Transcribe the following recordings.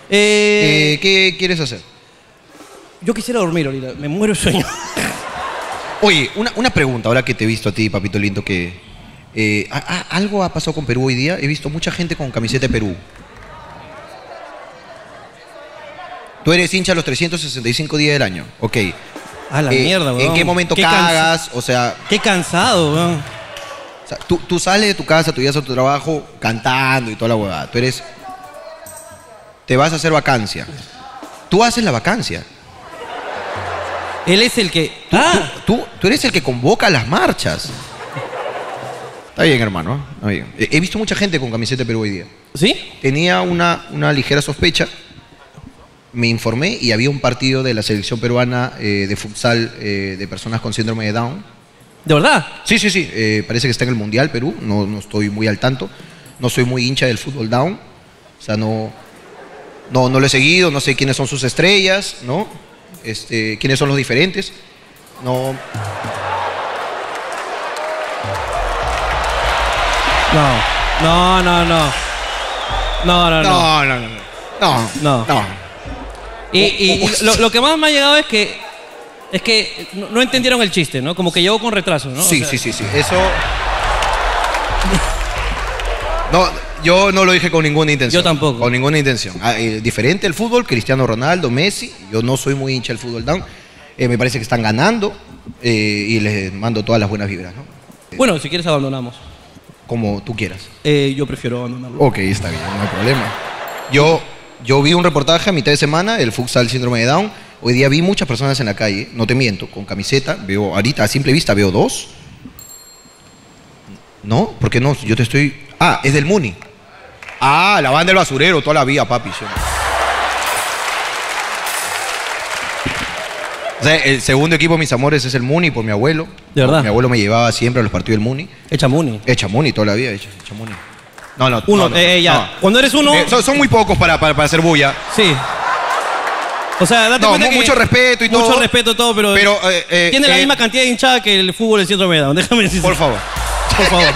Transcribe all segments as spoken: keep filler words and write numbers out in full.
Eh, Eh, ¿Qué quieres hacer? yo quisiera dormir ahorita, me muero de sueño. Oye, una, una pregunta, ahora que te he visto a ti, papito lindo, que eh, a- a- algo ha pasado con Perú hoy día. He visto mucha gente con camiseta de Perú. Tú eres hincha los trescientos sesenta y cinco días del año. Ok. A la Eh, mierda, weón. ¿En qué momento Qué cansa- cagas? O sea, Qué cansado, weón. o sea, tú, tú sales de tu casa, tú llegas a tu trabajo cantando y toda la huevada. Tú eres... Te vas a hacer vacancia. Tú haces la vacancia. Él es el que... Tú, ah, tú, tú, tú eres el que convoca las marchas. Está bien, hermano. Está bien. He he visto mucha gente con camiseta de Perú hoy día. ¿sí? Tenía una, una ligera sospecha. Me informé y había un partido de la selección peruana eh, de futsal eh, de personas con síndrome de Down. ¿De verdad? Sí, sí, sí. eh, parece que está en el Mundial Perú. No, no estoy muy al tanto. No soy muy hincha del fútbol Down. O sea, no, no, no lo he seguido. No sé quiénes son sus estrellas, ¿no? Este, quiénes son los diferentes. No. No. No, no, no. No, no, no. No, no, no. No. No. no. Y, y- y lo, lo que más me ha llegado es que... Es que no, no entendieron el chiste, ¿no? Como que llegó con retraso, ¿no? O Sí, sea, sí, sí, sí. Eso. No, yo no lo dije con ninguna intención. Yo tampoco. Con ninguna intención. Ah, eh, diferente el fútbol, Cristiano Ronaldo, Messi. Yo no soy muy hincha del fútbol down. Eh, me parece que están ganando eh, y les mando todas las buenas vibras, ¿no? Bueno, si quieres abandonamos. Como tú quieras. Eh, yo prefiero abandonarlo. Ok, está bien, no hay problema. Yo, yo vi un reportaje a mitad de semana, el futsal síndrome de Down. Hoy día vi muchas personas en la calle, no te miento, con camiseta. Veo, ahorita a simple vista veo dos. ¿No? ¿Por qué no? Yo te estoy... Ah, es del Muni. Ah, la banda del basurero, toda la vida, papi. ¿Sí? O sea, el segundo equipo de mis amores es el Muni por mi abuelo. ¿De verdad? Mi abuelo me llevaba siempre a los partidos del Muni. Echa Muni. Echa Muni toda la vida, echa, echa Muni. No, no, Uno, no, no, eh, eh, ya. no. Cuando eres uno... Eh, son, son muy pocos para, para, para hacer bulla. Sí. O sea, date No, cuenta mu- que... mucho respeto y todo. Mucho respeto todo, pero... Pero, eh, eh, tiene la eh, misma cantidad de hinchada que el fútbol del síndrome de Down. Déjame decir. Por favor. Por favor.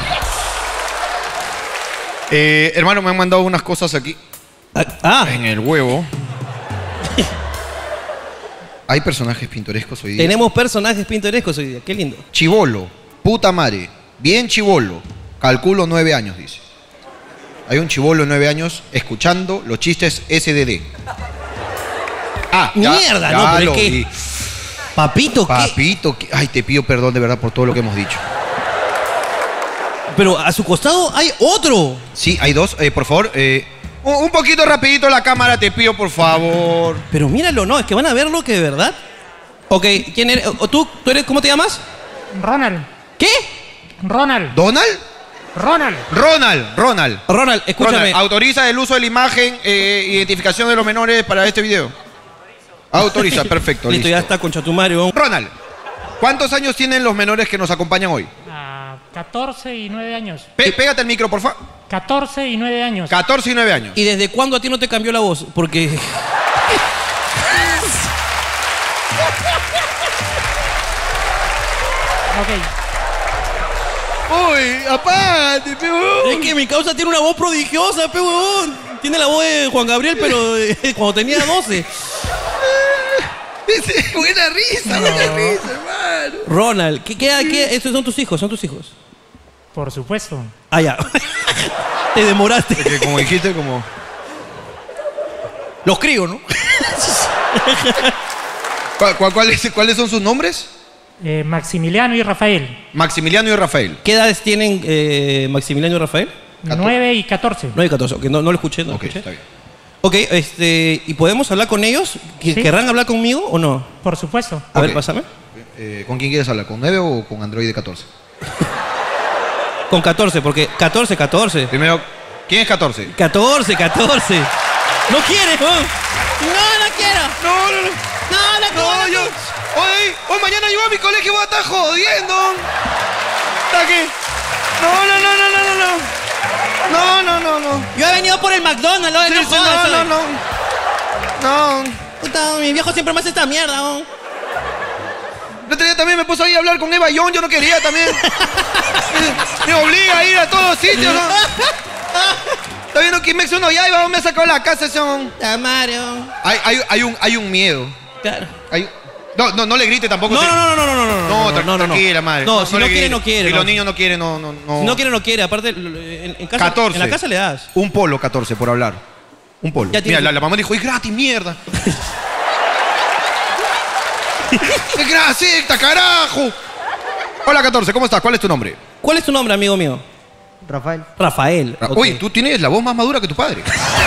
Eh, hermano, me han mandado unas cosas aquí. Ah. En el huevo. Hay personajes pintorescos hoy día. Tenemos personajes pintorescos hoy día. Qué lindo. Chivolo, puta madre, bien chivolo. Calculo nueve años, dice. Hay un chivolo de nueve años escuchando los chistes S D D. Ah, ya- Mierda, ya no, pero lo es que... vi. Papito, ¿qué? Papito, que- ay, te pido perdón de verdad por todo lo que hemos dicho. Pero a su costado hay otro. Sí, hay dos. Eh, por favor, eh, un un poquito rapidito la cámara, te pido, por favor. Pero míralo, no, es que van a verlo que de verdad. Ok, ¿quién eres? ¿O tú, ¿Tú eres, cómo te llamas? Ronald. ¿Qué? Ronald. ¿Donald? Ronald. Ronald, Ronald. Ronald, escúchame. Ronald, autoriza el uso de la imagen, eh, identificación de los menores para este video. Autoriza, perfecto. Listo, listo. ya está con Chatumario. Ronald, ¿cuántos años tienen los menores que nos acompañan hoy? Ah, catorce y nueve años. Pe- pégate el micro, por favor. catorce y nueve años. catorce y nueve años. ¿Y desde cuándo a ti no te cambió la voz? Porque... Ok. Uy, apágate, pe huevón. Es que mi causa tiene una voz prodigiosa, pe huevón. Tiene la voz de Juan Gabriel, pero de- cuando tenía doce. Buena risa, buena risa, hermano. Ronald, ¿qué, qué, qué? Estos son tus hijos, son tus hijos. Por supuesto. Ah, ya. Te demoraste. Es que como dijiste, como... Los crío, ¿no? ¿Cuál- cuál- cuáles, ¿Cuáles son sus nombres? Eh, Maximiliano y Rafael. Maximiliano y Rafael. ¿Qué edades tienen eh, Maximiliano y Rafael? nueve y catorce. nueve y catorce, ok, no, no lo escuché, no lo Ok, escuché. está bien. Ok, este, ¿y podemos hablar con ellos? ¿Que- Sí. ¿Querrán hablar conmigo o no? Por supuesto. A Ok. ver, pásame. Eh, ¿Con quién quieres hablar? ¿Con nueve o con Android de catorce? Con catorce, porque catorce, catorce. Primero, ¿quién es catorce? catorce, catorce. ¿No quieres, no? No, no quiero. No, no, no. No, no, No, no, yo. Hoy, hoy mañana yo a mi colegio voy a estar jodiendo. ¿Está qué? No, no, no, no, no, no, no. No, no, no, no. Yo he venido por el McDonald's, ¿no? Sí, no, sí, jodas, no, no, ¿sabes? no. No. Puta, mi viejo siempre me hace esta mierda, ¿no? El otro día también me puso ahí a hablar con Eva Young, yo no quería también. Me obliga a ir a todos sitios, ¿no? ¿Está viendo Kimex uno? Ya iba, me ha sacado la casa, son. Mario. Hay, hay, hay, un, hay un miedo. Claro. Hay... No, no, no le grite tampoco. No, si... no, no, no, no, no, no, no, no, tra- no, no, tranquila, madre. No, si no le quiere, grite. no quiere. Si no. los niños no quieren, no, no, no. Si no quiere, no quiere. Aparte, en, en casa, catorce. en la casa le das. Un polo, catorce, por hablar. Un polo. Ya Mira, tienes- la, la mamá dijo, es gratis, mierda. ¡Es gratis, carajo! Hola, catorce, ¿cómo estás? ¿Cuál es tu nombre? ¿Cuál es tu nombre, amigo mío? Rafael. Rafael. Ra- ok. Oye, tú tienes la voz más madura que tu padre.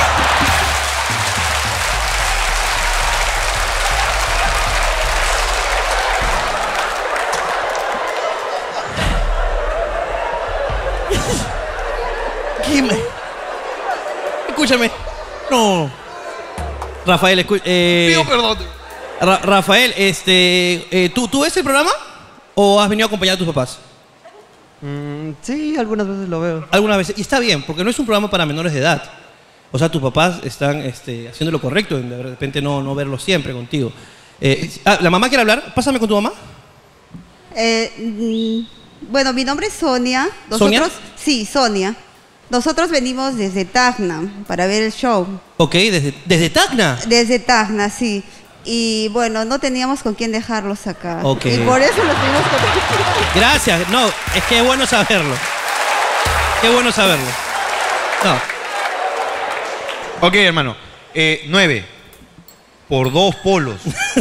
¿Qué me- Escúchame. No. Rafael, escu- eh, Pido perdón. Ra- Rafael, este, eh, ¿tú, ¿tú ves el programa o has venido a acompañar a tus papás? Mm, sí, algunas veces lo veo. Algunas veces. Y está bien, porque no es un programa para menores de edad. O sea, tus papás están este, haciendo lo correcto en de repente no, no verlos siempre contigo. Eh, ah, ¿La mamá quiere hablar? Pásame con tu mamá. Eh, mm, bueno, mi nombre es Sonia. ¿Sonia? Nosotros, sí, Sonia. Nosotros venimos desde Tacna para ver el show. Ok, desde, desde Tacna. Desde Tacna, sí. Y bueno, no teníamos con quién dejarlos acá. Ok. Y por eso los tuvimos que... Gracias. No, es que es bueno saberlo. Qué bueno saberlo. No. Ok, hermano. Eh, nueve. Por dos polos.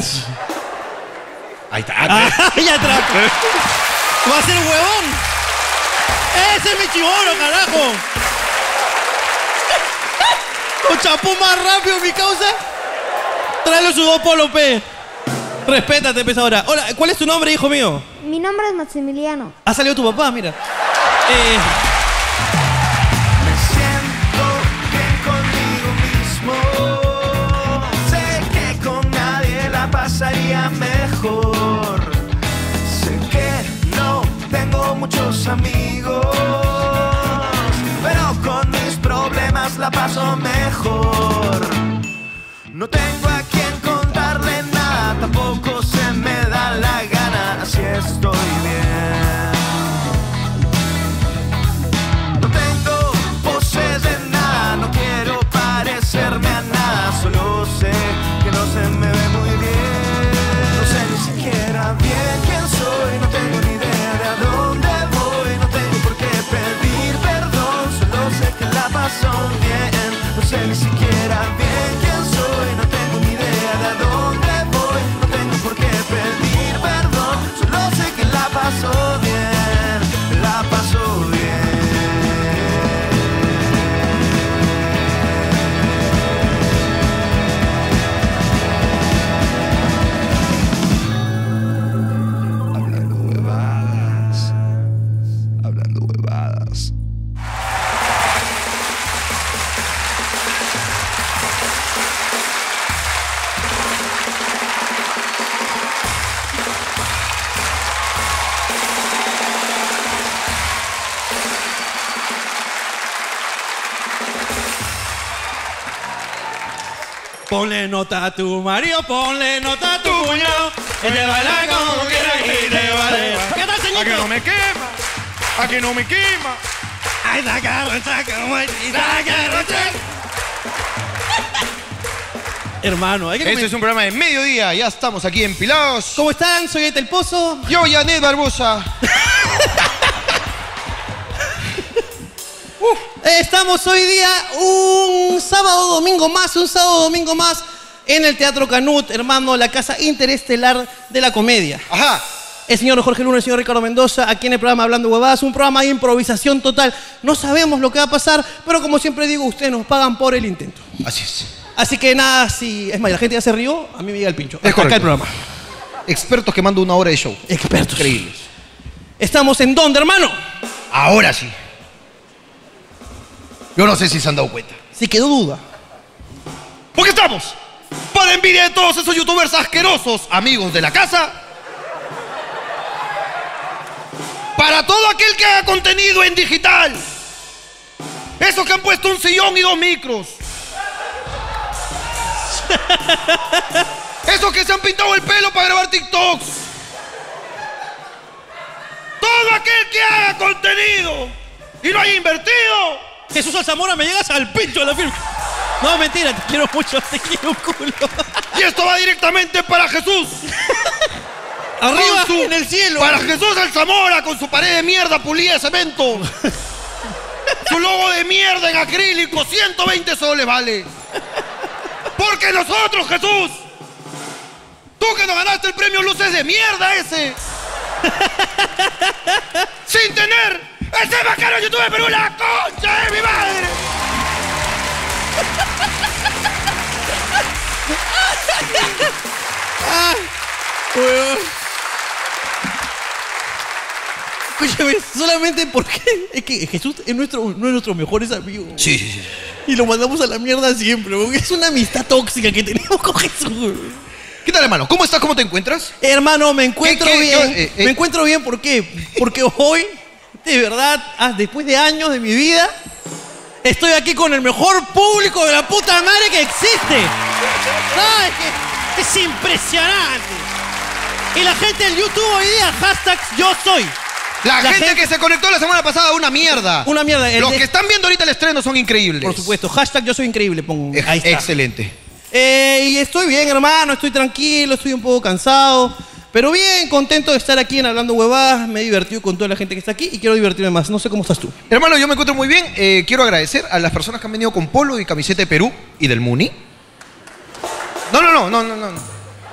Ahí está. Ah, ya trajo. Va a ser huevón. Ese es mi chibolo, carajo. Con chapú más rápido, mi causa. Tráele su dos polo, pe. Respétate, pesa ahora. Hola, ¿cuál es tu nombre, hijo mío? Mi nombre es Maximiliano. Ha salido tu papá, mira. Eh, Me siento bien conmigo mismo. Sé que con nadie la pasaría mejor. Sé que no tengo muchos amigos, pero con mis problemas la paso mejor. No tengo a quien contarle nada, tampoco se me da la gana, así estoy bien. No tengo poses de nada, no quiero parecerme a nada, solo sé que no se me ve muy bien. No sé ni siquiera bien quién soy, no tengo ni idea de a dónde voy, no tengo por qué pedir perdón, solo sé que la paso bien. No sé ni siquiera bien quién soy, no tengo ni idea de a dónde voy, no tengo por qué pedir perdón, solo sé que la paso bien, la paso bien. Hablando huevadas, hablando huevadas. Ponle nota a tu marido, ponle nota a tu cuñado. Que te baila como quiera y te vale. ¿Qué tal, señor? A que no me quema. A que no me quema. Ay, saca, saca, saca, hermano, hay que Este es un programa de mediodía. Ya estamos aquí en Pilados. ¿Cómo están? Soy Etel Pozo. Yo, Janet Barbosa. Estamos hoy día un sábado domingo más, un sábado domingo más en el Teatro Canut, hermano, la casa interestelar de la comedia. Ajá. El señor Jorge Luna, el señor Ricardo Mendoza, aquí en el programa Hablando Huevadas, un programa de improvisación total. No sabemos lo que va a pasar, pero como siempre digo, ustedes nos pagan por el intento. Así es. Así que nada, si... Es más, la gente ya se rió, a mí me llega el pincho. Es Acá correcto. el programa. Expertos quemando una hora de show. Expertos. Increíbles. ¿Estamos en dónde, hermano? Ahora sí. Yo no sé si se han dado cuenta. Si quedó duda. Porque estamos, para envidia de todos esos youtubers asquerosos, amigos de la casa, para todo aquel que haga contenido en digital, esos que han puesto un sillón y dos micros, esos que se han pintado el pelo para grabar TikToks, todo aquel que haga contenido y lo haya invertido Jesús Alzamora, me llegas al pecho a la firma. No, mentira, te quiero mucho, te quiero un culo. Y esto va directamente para Jesús. Arriba, Con su- en el cielo. Para Jesús Alzamora, con su pared de mierda pulida de cemento. Su logo de mierda en acrílico, ciento veinte soles vale. Porque nosotros, Jesús, tú que nos ganaste el premio Luces de mierda ese, sin tener ese bacano YouTube de Perú, la concha de mi madre. Ah, weón. Escúchame, solamente porque es que Jesús es nuestro, uno de nuestros mejores amigos. Sí, sí, sí. Y lo mandamos a la mierda siempre, porque es una amistad tóxica que tenemos con Jesús. ¿Qué tal, hermano? ¿Cómo estás? ¿Cómo te encuentras? Hermano, me encuentro ¿Qué, qué, bien. qué, eh, eh? Me encuentro bien, ¿por qué? Porque hoy, de verdad, ah, después de años de mi vida, estoy aquí con el mejor público de la puta madre que existe. No, es que es impresionante. Y la gente del YouTube hoy día, hashtag yo soy. La, La gente, gente- que se conectó la semana pasada, una mierda. Una mierda. El Los de- que están viendo ahorita el estreno son increíbles. Por supuesto, hashtag yo soy increíble, pongo. Eh, Ahí está. Excelente. Eh, y estoy bien, hermano, estoy tranquilo, estoy un poco cansado, pero bien, contento de estar aquí en Hablando Huevadas, me he divertido con toda la gente que está aquí y quiero divertirme más. No sé cómo estás tú. Hermano, yo me encuentro muy bien. Eh, quiero agradecer a las personas que han venido con polo y camiseta de Perú y del Muni. No, no, no, no, no, no.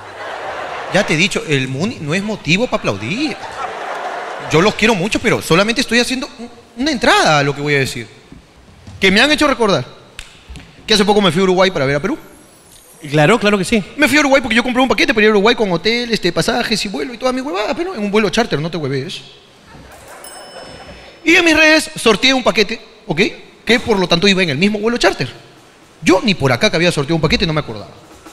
Ya te he dicho, el Muni no es motivo para aplaudir. Yo los quiero mucho, pero solamente estoy haciendo un- una entrada a lo que voy a decir. Que me han hecho recordar que hace poco me fui a Uruguay para ver a Perú. Claro, claro que sí. Me fui a Uruguay porque yo compré un paquete para ir a Uruguay con hotel, este, pasajes y vuelo y toda mi huevada, pero en un vuelo charter, no te hueves. Y en mis redes sorteé un paquete, ¿ok? Que por lo tanto iba en el mismo vuelo charter. Yo ni por acá que había sorteado un paquete no me acordaba.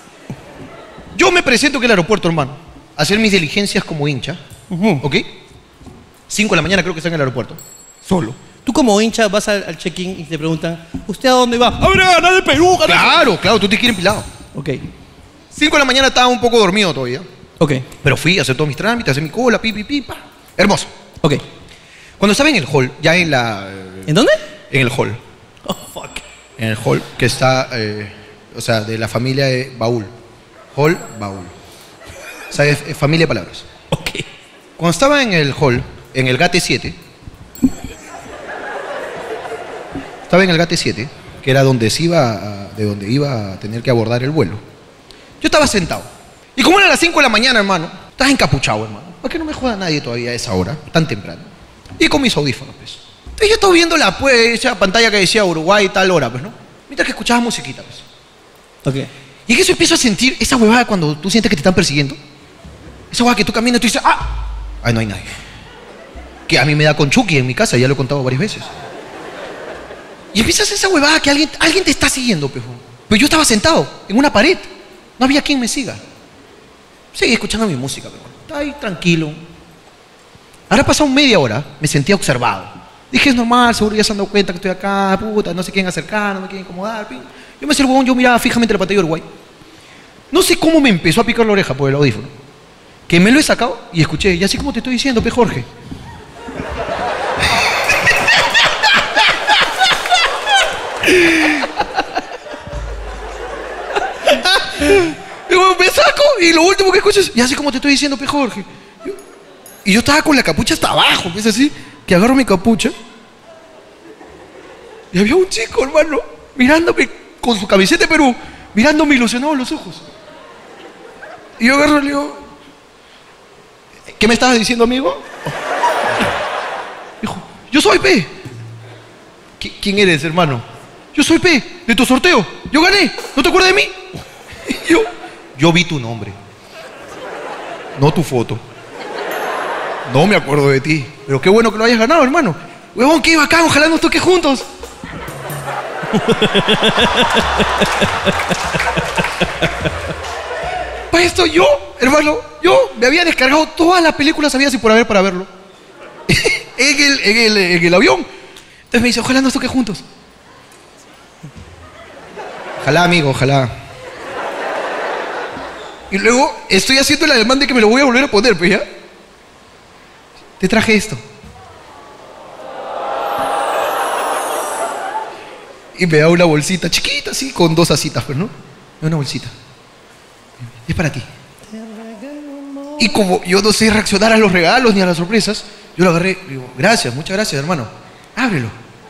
Yo me presento que el aeropuerto, hermano, a hacer mis diligencias como hincha, Ujú. ¿ok? Cinco de la mañana creo que está en el aeropuerto. Solo. Tú como hincha vas al, al check-in y te preguntan, ¿usted a dónde va? A ver, a ganar de Perú, ganar. Claro, claro, tú te quieres empilado. Ok, Cinco de la mañana estaba un poco dormido todavía. ok, Pero fui a hacer todos mis trámites, a hacer mi cola, pi, pi, pi, pa. Hermoso. ok. Cuando estaba en el hall, ya en la... ¿En dónde? En el hall. Oh, fuck. En el hall que está, eh, o sea, de la familia de Baúl. Hall, Baúl. O sea, es, es familia de palabras. Ok. Cuando estaba en el hall, en el Gate siete, estaba en el Gate siete, que era donde se iba a- de donde iba a tener que abordar el vuelo. Yo estaba sentado. Y como era las cinco de la mañana, hermano, estaba encapuchado, hermano. ¿Por qué no me joda nadie todavía a esa hora, tan temprano? Y con mis audífonos, pues. Entonces yo estaba viendo la pues, esa pantalla que decía Uruguay tal hora, pues, ¿no? Mientras que escuchaba musiquita, pues. Ok. Y en eso empiezo a sentir esa huevada cuando tú sientes que te están persiguiendo. Esa huevada que tú caminas y tú dices, ¡ah! Ay, no hay nadie. Que a mí me da con Chucky en mi casa, ya lo he contado varias veces. Y empiezas esa huevada que alguien, alguien te está siguiendo, pejo. Pero yo estaba sentado en una pared. No había quien me siga. Seguí escuchando mi música, pero estaba ahí tranquilo. Ahora ha pasado media hora, me sentía observado. Dije, es normal, seguro ya se han dado cuenta que estoy acá, puta, no se quieren acercar, no me quieren incomodar. Pin. Yo me hacía el huevón, yo miraba fijamente la pantalla de Uruguay. No sé cómo me empezó a picar la oreja por el audífono. Que me lo he sacado y escuché, y así como te estoy diciendo, pe Jorge. Digo, me saco y lo último que escucho es, y así como te estoy diciendo, pe Jorge. Yo- y yo estaba con la capucha hasta abajo, pues así, que agarro mi capucha. Y había un chico, hermano, mirándome con su camiseta de Perú, mirándome ilusionado en los ojos. Y yo agarro y le digo, ¿qué me estabas diciendo, amigo? Dijo, yo soy P. "¿Qui- ¿Quién eres, hermano? Yo soy P, de tu sorteo. Yo gané, ¿no te acuerdas de mí? Y yo, yo vi tu nombre, no tu foto. No me acuerdo de ti, pero qué bueno que lo hayas ganado, hermano. Huevón, qué bacán, ojalá nos toque juntos. Para esto yo, hermano, yo me había descargado todas las películas habidas y por haber para verlo. en, el, en, el, en el avión. Entonces me dice, ojalá nos toque juntos. Ojalá, amigo, ojalá. Y luego estoy haciendo el ademán de que me lo voy a volver a poner, pues ya. Te traje esto. Y me da una bolsita chiquita, así, con dos asitas, pues, ¿no? Me da una bolsita. Es para ti. Y como yo no sé reaccionar a los regalos ni a las sorpresas, yo lo agarré y digo, gracias, muchas gracias, hermano. Ábrelo.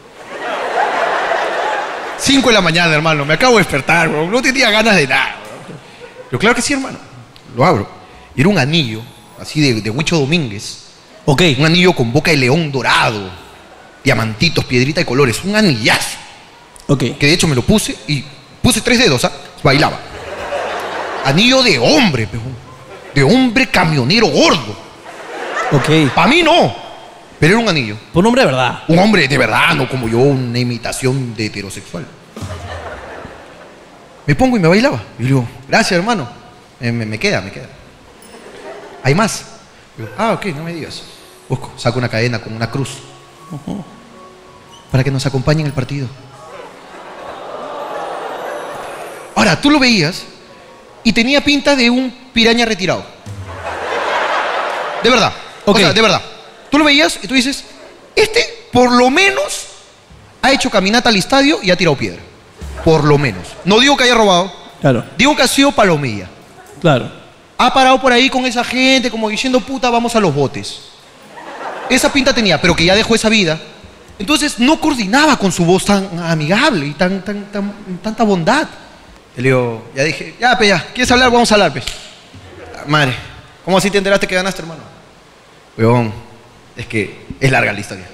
Cinco de la mañana, hermano, me acabo de despertar, bro. No tenía ganas de nada, bro. Pero claro que sí, hermano. Lo abro. Y era un anillo, así de, de Huicho Domínguez. Ok. Un anillo con boca de león dorado, diamantitos, piedrita de colores, un anillazo. Ok. Que de hecho me lo puse y puse tres dedos, ¿ah? Bailaba. Anillo de hombre, pejo. De hombre camionero gordo. Ok. Para mí no, pero era un anillo. Por un hombre de verdad. Un hombre de verdad, no como yo, una imitación de heterosexual. Me pongo y me bailaba. Y le digo, gracias, hermano. Eh, me, me queda, me queda. ¿Hay más? Digo, ah, ok, no me digas. Busco, saco una cadena con una cruz. Uh-huh. Para que nos acompañe en el partido. Ahora, tú lo veías y tenía pinta de un piraña retirado. De verdad. Ok. O sea, de verdad. Tú lo veías y tú dices, este por lo menos ha hecho caminata al estadio y ha tirado piedra. Por lo menos. No digo que haya robado. Claro. Digo que ha sido palomilla. Claro. Ha parado por ahí con esa gente como diciendo, puta, vamos a los botes. Esa pinta tenía, pero que ya dejó esa vida. Entonces no coordinaba con su voz tan amigable y tan, tan, tan, tanta bondad. Y le digo, ya dije, ya, pe, ya, ¿quieres hablar? Vamos a hablar, pues. Madre, ¿cómo así te enteraste que ganaste, hermano? Weón, es que es larga la historia.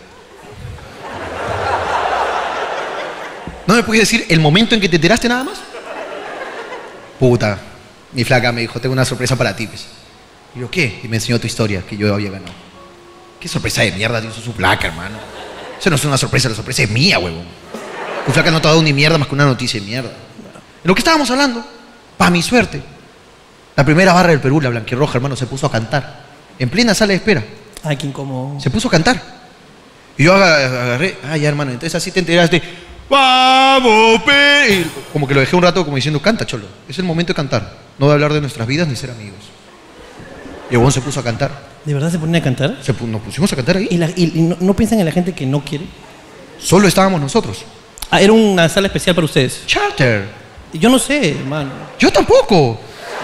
¿No me puedes decir el momento en que te enteraste nada más? Puta, mi flaca me dijo, tengo una sorpresa para ti, pues. Y yo, ¿qué? Y me enseñó tu historia, que yo había ganado. ¿Qué sorpresa de mierda dio su flaca, hermano? Eso no es una sorpresa, la sorpresa es mía, huevón. Tu flaca no te ha dado ni mierda más que una noticia de mierda. En lo que estábamos hablando, para mi suerte, la primera barra del Perú, la blanquirroja, hermano, se puso a cantar. En plena sala de espera. Ay, qué incómodo. Se puso a cantar. Y yo agarré, ah, ya, hermano, entonces así te enteraste. ¡Vamos, pe! Y como que lo dejé un rato como diciendo, canta, cholo. Es el momento de cantar. No de hablar de nuestras vidas ni ser amigos. Y el huevón se puso a cantar. ¿De verdad se ponen a cantar? Se pu- nos pusimos a cantar ahí. ¿Y, la- y- y no, no piensan en la gente que no quiere? Solo estábamos nosotros. Ah, era una sala especial para ustedes. Charter. Yo no sé, hermano. Yo tampoco.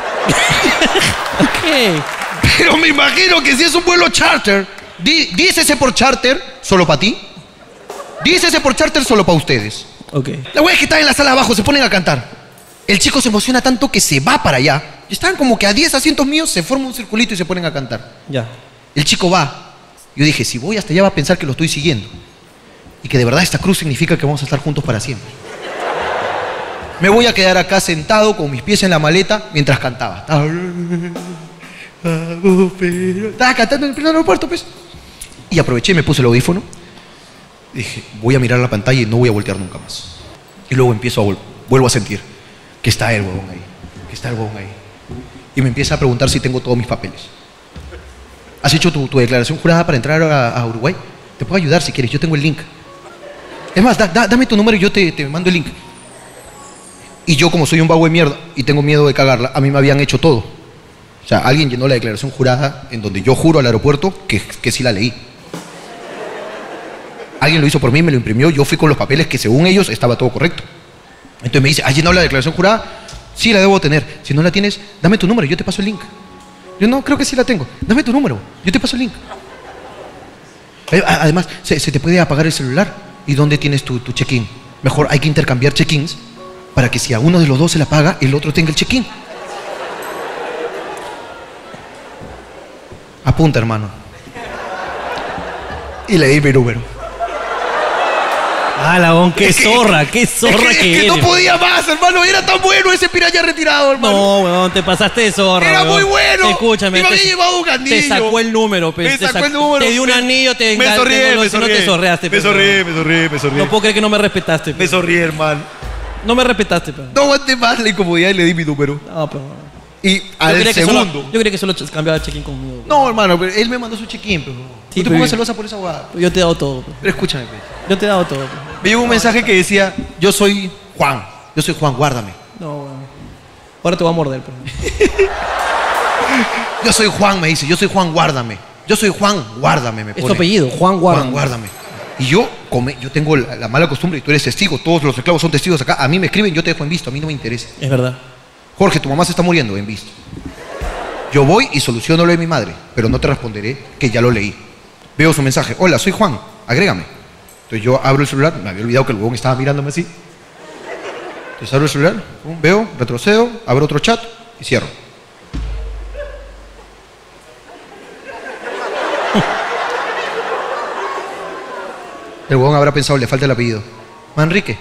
¿Qué? Pero me imagino que si es un vuelo charter, di- dícese por charter solo para ti. Dícese por charter solo para ustedes. Ok. La wea es que están en la sala abajo, se ponen a cantar. El chico se emociona tanto que se va para allá. Y están como que a diez asientos míos, se forma un circulito y se ponen a cantar. Ya. El chico va. Yo dije, si voy hasta allá va a pensar que lo estoy siguiendo. Y que de verdad esta cruz significa que vamos a estar juntos para siempre. Me voy a quedar acá sentado con mis pies en la maleta mientras cantaba. Estaba cantando en el pleno aeropuerto, pues. Y aproveché y me puse el audífono. Dije, voy a mirar la pantalla y no voy a voltear nunca más. Y luego empiezo a vol- vuelvo a sentir que está el huevón ahí. Que está el huevón ahí. Y me empieza a preguntar si tengo todos mis papeles. ¿Has hecho tu, tu declaración jurada para entrar a, a Uruguay? Te puedo ayudar si quieres, yo tengo el link. Es más, da- da- dame tu número y yo te, te mando el link. Y yo, como soy un vago de mierda y tengo miedo de cagarla, a mí me habían hecho todo. O sea, alguien llenó la declaración jurada en donde yo juro al aeropuerto que, que sí la leí. Alguien lo hizo por mí, me lo imprimió, yo fui con los papeles que según ellos estaba todo correcto. Entonces me dice, ¿has llenado la declaración jurada? Sí, la debo tener. Si no la tienes, dame tu número, yo te paso el link. Yo no, creo que sí la tengo. Dame tu número, yo te paso el link. Eh, a- Además, se, se te puede apagar el celular. ¿Y dónde tienes tu, tu check-in? Mejor hay que intercambiar check-ins para que si a uno de los dos se la paga, el otro tenga el check-in. Apunta, hermano. Y le di mi número. Ah, Lagón, qué zorra, qué zorra es que, que, es que eres. no podía más, hermano. Era tan bueno ese piraña retirado, hermano. No, weón, te pasaste de zorra. Era weón. muy bueno. Escúchame. Y me te- había llevado un anillo. Te sacó el número, pues. Me te sacó sac- el número. Te dio un Me- anillo, te Me engan- sonríe, te- me no, no sonríe. te sorreaste, Me pues, sonríe, weón. me sonríe, me sonríe. No puedo creer que no me respetaste, Me pues. sonríe, hermano. No me respetaste, pues. No aguanté más la incomodidad y le di mi número. No, pero. Y Yo al creía que solo- segundo. yo creía que solo ch- cambiaba check-in conmigo. pues. No, hermano, pero él me mandó su check-in, pero. Sí, no te pero- pongas celosa por esa guada. Yo te he dado todo, pues. Pero escúchame, pues. Yo te he dado todo, pues. Me llegó un mensaje que decía, yo soy Juan. Yo soy Juan, guárdame. No, weón. Ahora te voy a morder, pues. Yo soy Juan, me dice. Yo soy Juan, guárdame. Yo soy Juan, guárdame, me Es tu pone. apellido, Juan Guarda. Juan, guárdame. Y yo come- yo tengo la, la mala costumbre y tú eres testigo, todos los esclavos son testigos acá. A mí me escriben, yo te dejo en visto, a mí no me interesa. Es verdad. Jorge, tu mamá se está muriendo, en visto. Yo voy y soluciono lo de mi madre, pero no te responderé que ya lo leí. Veo su mensaje, hola, soy Juan, agrégame. Entonces yo abro el celular, me había olvidado que el huevón estaba mirándome así. Entonces abro el celular, pum, veo, retrocedo, abro otro chat y cierro. El huevón habrá pensado, le falta el apellido. Manrique.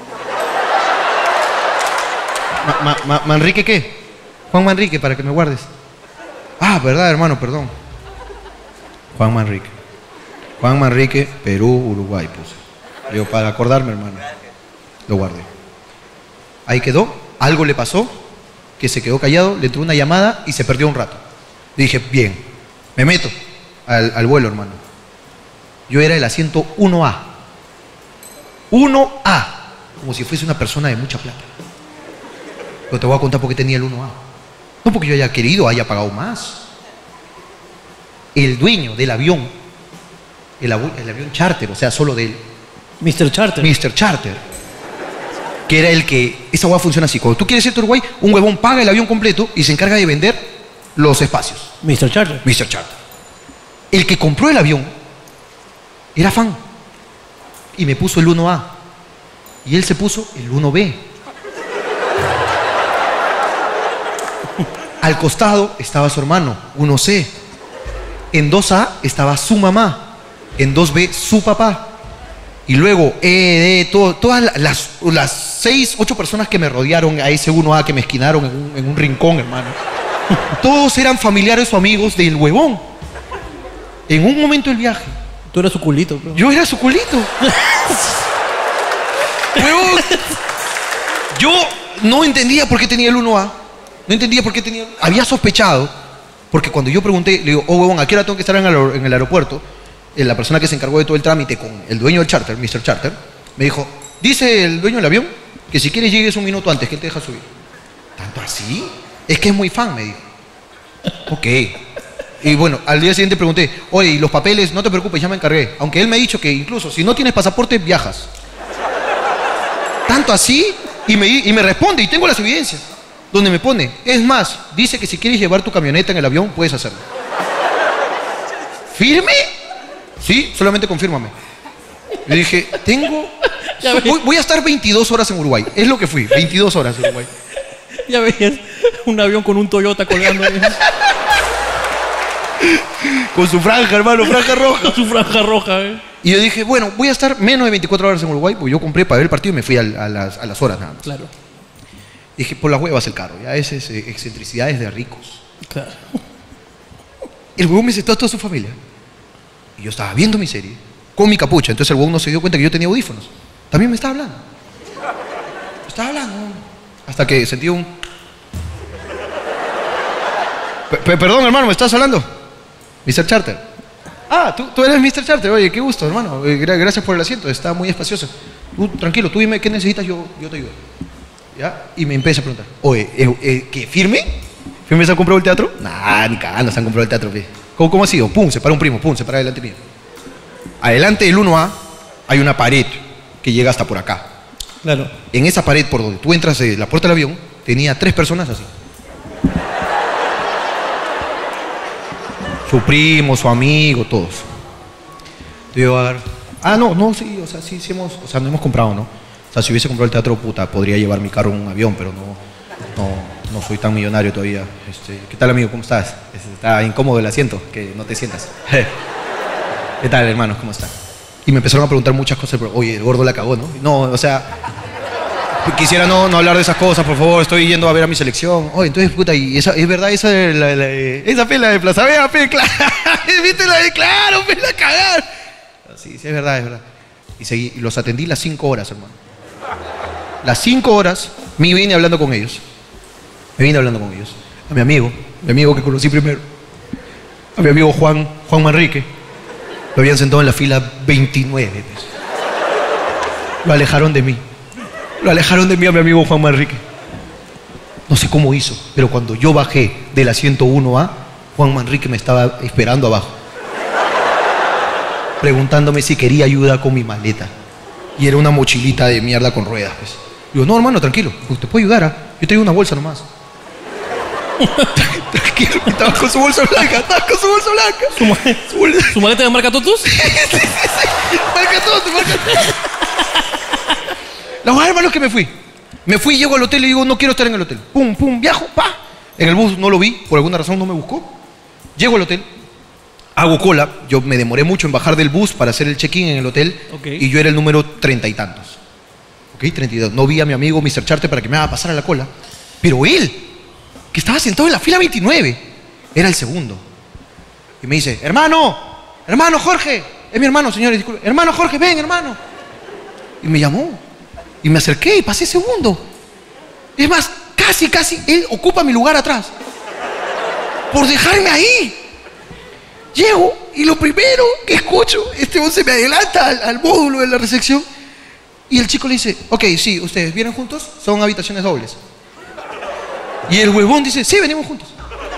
Ma- ma- ma- ¿Manrique qué? Juan Manrique, para que me guardes. Ah, verdad, hermano, perdón. Juan Manrique. Juan Manrique, Perú, Uruguay, puse. Digo, para acordarme, hermano. Lo guardé. Ahí quedó. Algo le pasó, que se quedó callado, le entró una llamada y se perdió un rato. Dije, bien, me meto al, al vuelo, hermano. Yo era el asiento uno A. uno A. Como si fuese una persona de mucha plata. Pero te voy a contar por qué tenía el uno A. No porque yo haya querido, haya pagado más. El dueño del avión, el, abu- el avión charter, o sea, solo de él, mister Charter. mister Charter, que era el que, esa hueá funciona así, cuando tú quieres irte a Uruguay, un huevón paga el avión completo y se encarga de vender los espacios. mister Charter. mister Charter. El que compró el avión era fan y me puso el uno A y él se puso el uno B. Al costado estaba su hermano, uno C. En dos A estaba su mamá, en dos B su papá. Y luego, eh, eh, todo- todas la- las, las seis, ocho personas que me rodearon a ese uno A que me esquinaron en un, en un rincón, hermano. Todos eran familiares o amigos del huevón. En un momento del viaje, Tú eras su culito, bro. yo era su culito. Huevón. Yo no entendía por qué tenía el uno A. No entendía por qué tenía... Había sospechado, porque cuando yo pregunté, le digo, oh, huevón, ¿a qué hora tengo que estar en el, aer- en el aeropuerto? Eh, La persona que se encargó de todo el trámite con el dueño del charter, mister Charter, me dijo, dice el dueño del avión que si quieres llegues un minuto antes, que él te deja subir. ¿Tanto así? Es que es muy fan, me dijo. Ok. Y bueno, al día siguiente pregunté, oye, ¿y los papeles? No te preocupes, ya me encargué. Aunque él me ha dicho que incluso si no tienes pasaporte, viajas. ¿Tanto así? Y me, y me responde, y tengo las evidencias, donde me pone, es más, dice que si quieres llevar tu camioneta en el avión, puedes hacerlo. ¿Firme? Sí, solamente confírmame. Le dije, tengo... Ya ves. Voy, voy a estar veintidós horas en Uruguay. Es lo que fui, veintidós horas en Uruguay. Ya veías un avión con un Toyota colgando ahí. Con su franja, hermano, franja roja. Con su franja roja, eh. Y yo dije, bueno, voy a estar menos de veinticuatro horas en Uruguay, porque yo compré para ver el partido y me fui al- a, las, a las horas nada más. Claro, Dije, por las huevas el carro, ya ese es eh, excentricidades de ricos. claro. El huevón me sentó a toda su familia. Y yo estaba viendo mi serie con mi capucha. Entonces el huevón no se dio cuenta que yo tenía audífonos. También me estaba hablando. Me estaba hablando. Hasta que sentí un... Pe- pe- perdón, hermano, ¿me estás hablando? mister Charter. Ah, tú, tú eres mister Charter. Oye, qué gusto, hermano. Eh, gra- gracias por el asiento. Está muy espacioso. Tú, tranquilo, tú dime qué necesitas, yo, yo te ayudo. ¿Ya? Y me empieza a preguntar. Oye, eh, eh, ¿qué? ¿Firme? ¿Firme se han comprado el teatro? Nah, ni cagando se han comprado el teatro. Pe. ¿Cómo, ¿Cómo ha sido? Pum, se para un primo, pum, se para delante mío. Adelante del uno A hay una pared que llega hasta por acá. Claro. En esa pared por donde tú entras de la puerta del avión, tenía tres personas así. Su primo, su amigo, todos. Digo, a ver, ah, no, no, sí, o sea, sí, sí hemos, o sea, no hemos comprado, ¿no? O sea, si hubiese comprado el teatro, puta, podría llevar mi carro en un avión, pero no, no, no soy tan millonario todavía. Este, ¿qué tal, amigo? ¿Cómo estás? Este, está incómodo el asiento, que no te sientas. ¿Qué tal, hermanos? ¿Cómo están? Y me empezaron a preguntar muchas cosas, pero, oye, el gordo la cagó, ¿no? No, o sea, quisiera no, no hablar de esas cosas, por favor, estoy yendo a ver a mi selección. Oye, entonces, puta, y esa, es verdad, esa de la, la- esa pela de Plaza Vea, pe, claro, viste la de claro, pe, la cagar. Sí, sí, es verdad, es verdad. Y seguí, y los atendí las cinco horas, hermano. Las cinco horas, me vine hablando con ellos. Me vine hablando con ellos. A mi amigo, mi amigo que conocí primero. A mi amigo Juan, Juan Manrique. Lo habían sentado en la fila veintinueve. Pues. Lo alejaron de mí. Lo alejaron de mí a mi amigo Juan Manrique. No sé cómo hizo, pero cuando yo bajé del asiento uno A, Juan Manrique me estaba esperando abajo. preguntándome si quería ayuda con mi maleta. Y era una mochilita de mierda con ruedas, pues. Digo, no, hermano, tranquilo, pues, te puedo ayudar, ¿ah? Yo traigo una bolsa nomás. Tranquilo, estaba con su bolsa blanca, estaba con su bolsa blanca. ¿Su, ma- Su bolsa- ¿Su maleta de marca Totus? Marca todo, marca todo. La verdad, hermano, es que me fui. Me fui, llego al hotel y digo, no quiero estar en el hotel. Pum, pum, viajo, pa. En el bus no lo vi, por alguna razón no me buscó. Llego al hotel, hago cola. Yo me demoré mucho en bajar del bus para hacer el check-in en el hotel. Ok. Y yo era el número treinta y tantos. Ok, treinta y dos. No vi a mi amigo mister Charter para que me haga pasar a la cola. Pero él, que estaba sentado en la fila veintinueve, era el segundo. Y me dice, hermano, hermano Jorge. Es mi hermano, señores, disculpe. Hermano Jorge, ven, hermano. Y me llamó. Y me acerqué y pasé segundo. Es más, casi, casi, él ocupa mi lugar atrás. Por dejarme ahí. Llego y lo primero que escucho, este hombre se me adelanta al, al módulo de la recepción. Y el chico le dice, ok, sí, ustedes vienen juntos, son habitaciones dobles. Y el huevón dice, sí, venimos juntos.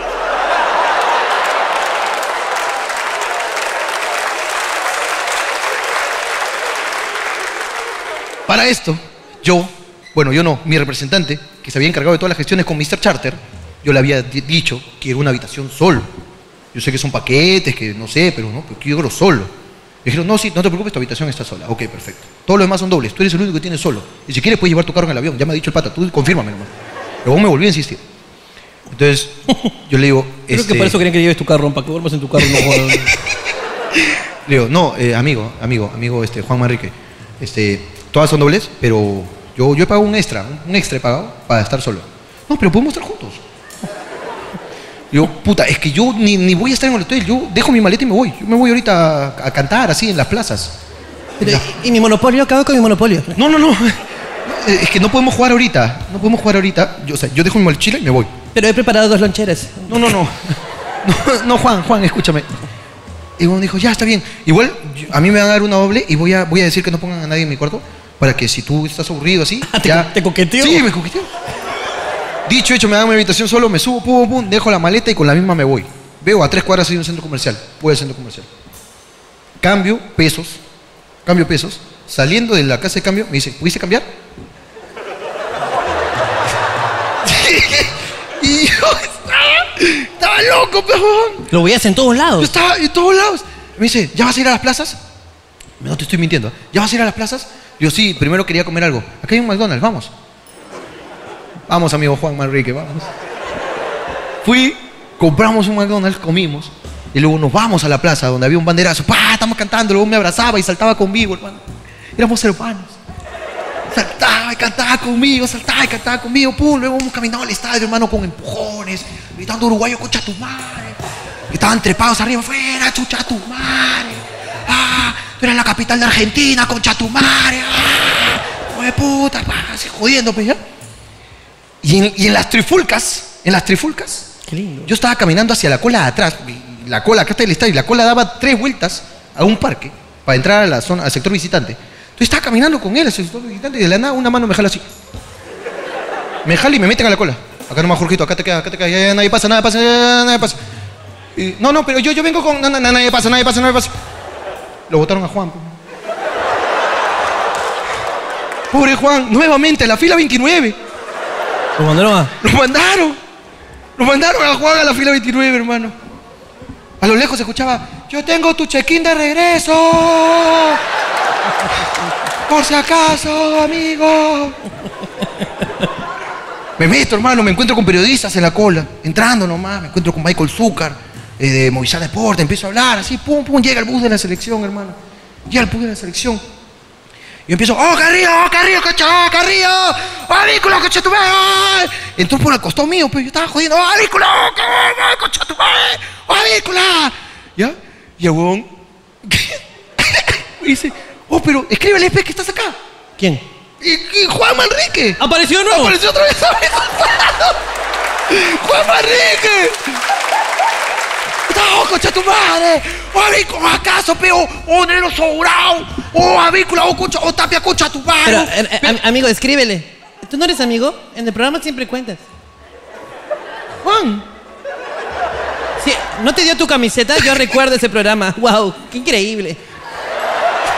Para esto, yo, bueno, yo no, mi representante, que se había encargado de todas las gestiones con mister Charter, yo le había di- dicho que era una habitación solo. Yo sé que son paquetes, que no sé, pero no, pero quiero solo. Le dijeron, no, sí, no te preocupes, tu habitación está sola. Ok, perfecto. Todos los demás son dobles, tú eres el único que tiene solo. Y si quieres puedes llevar tu carro en el avión, ya me ha dicho el pata, tú confírmame nomás. Pero vos me volví a insistir. Entonces, yo le digo, Creo este, que por eso querían que lleves tu carro, para que duermas en tu carro. No, jodas. le digo, no, eh, amigo, amigo, amigo, este, Juan Manrique, este, todas son dobles, pero yo, yo he pagado un extra, un, un extra he pagado para estar solo. No, pero podemos estar juntos. Digo, puta, es que yo ni, ni voy a estar en el hotel, yo dejo mi maleta y me voy. Yo me voy ahorita a, a cantar así en las plazas. Pero, ¿y mi monopolio? Acabo con mi monopolio. No, no, no. Es que no podemos jugar ahorita. No podemos jugar ahorita. Yo, o sea, yo dejo mi mochila y me voy. Pero he preparado dos loncheras. No, no, no. No, no, Juan, Juan, escúchame. Y uno dijo, ya, está bien. Igual, yo- a mí me van a dar una doble y voy a, voy a decir que no pongan a nadie en mi cuarto para que si tú estás aburrido así, Ah, ¿te ya... co- te coqueteó? Sí, me coqueteó. Dicho hecho, me dan mi habitación solo, me subo, pum, pum, dejo la maleta y con la misma me voy. Veo a tres cuadras hay un centro comercial. Voy al centro comercial. Cambio pesos. Cambio pesos. Saliendo de la casa de cambio, me dice, ¿pudiste cambiar? Y yo estaba, estaba loco, pejón. Lo veías en todos Yo lados. estaba en todos lados. Me dice, ¿ya vas a ir a las plazas? No te estoy mintiendo. ¿Ya vas a ir a las plazas? Yo sí, primero quería comer algo. Acá hay un McDonald's, vamos. Vamos, amigo Juan Manrique, vamos. Fui, compramos un McDonald's, comimos. Y luego nos vamos a la plaza donde había un banderazo. ¡Pah! Estamos cantando. Luego me abrazaba y saltaba conmigo, hermano. Éramos hermanos. Saltaba y cantaba conmigo, saltaba y cantaba conmigo. Pum, luego hemos caminado al estadio, hermano, con empujones, gritando uruguayo, concha tu madre. Estaban trepados arriba, fuera, chucha tu madre. Ah, tú eres la capital de Argentina, concha tu madre. Ah, hijo de puta, pa, así jodiendo, pues ya. Y en, y en las trifulcas, en las trifulcas, Qué lindo. yo estaba caminando hacia la cola de atrás. y La cola, acá está el estadio, y la cola daba tres vueltas a un parque para entrar a la zona, al sector visitante. Entonces estaba caminando con él, al sector visitante, y de la nada una mano me jala así. Me jala y me meten a la cola. Acá nomás, Jorgito, acá te quedas, acá te quedas, ya, ya, nadie pasa, nada pasa, ya, ya, nadie pasa. Y, no, no, pero yo, yo vengo con, no, no, no, nadie pasa, nadie pasa, nadie pasa. Lo botaron a Juan. Pues. Pobre Juan, nuevamente, a la fila veintinueve. ¿Lo mandaron a...? Lo mandaron. Lo mandaron a Juan a la fila veintinueve, hermano. A lo lejos se escuchaba, yo tengo tu check-in de regreso. Por si acaso, amigo. Me meto, hermano, me encuentro con periodistas en la cola. Entrando nomás, me encuentro con Michael Zúcar, eh, de Movistar Deporte, empiezo a hablar, así, pum, pum, llega el bus de la selección, hermano. Llega el bus de la selección. Y empiezo, ¡oh, Carrillo, oh, Carrillo, coche, oh, Carrillo! ¡Oh, Vícula, coche, tu madre! Entró por el costado mío, pero yo estaba jodiendo, ¡oh, Vícula, oh, coche, tu madre! ¡Oh, Vícula! ¿Ya? Y el huevón me dice, oh, pero escríbele, pe, que estás acá. ¿Quién? Y, y Juan Manrique. ¿Apareció o no? Apareció otra vez. ¡Juan Manrique! ¡No, concha tu madre! ¡Oh, Avícola, acaso, peo! ¡Oh, Nero Sobrao! ¡Oh, Avícola, oh, concha, oh, Tapia, concha tu madre! Pero, eh, eh, am- amigo, escríbele. ¿Tú no eres amigo? En el programa siempre cuentas. Juan, Sí, ¿no te dio tu camiseta? Yo recuerdo ese programa. ¡Wow! ¡Qué increíble!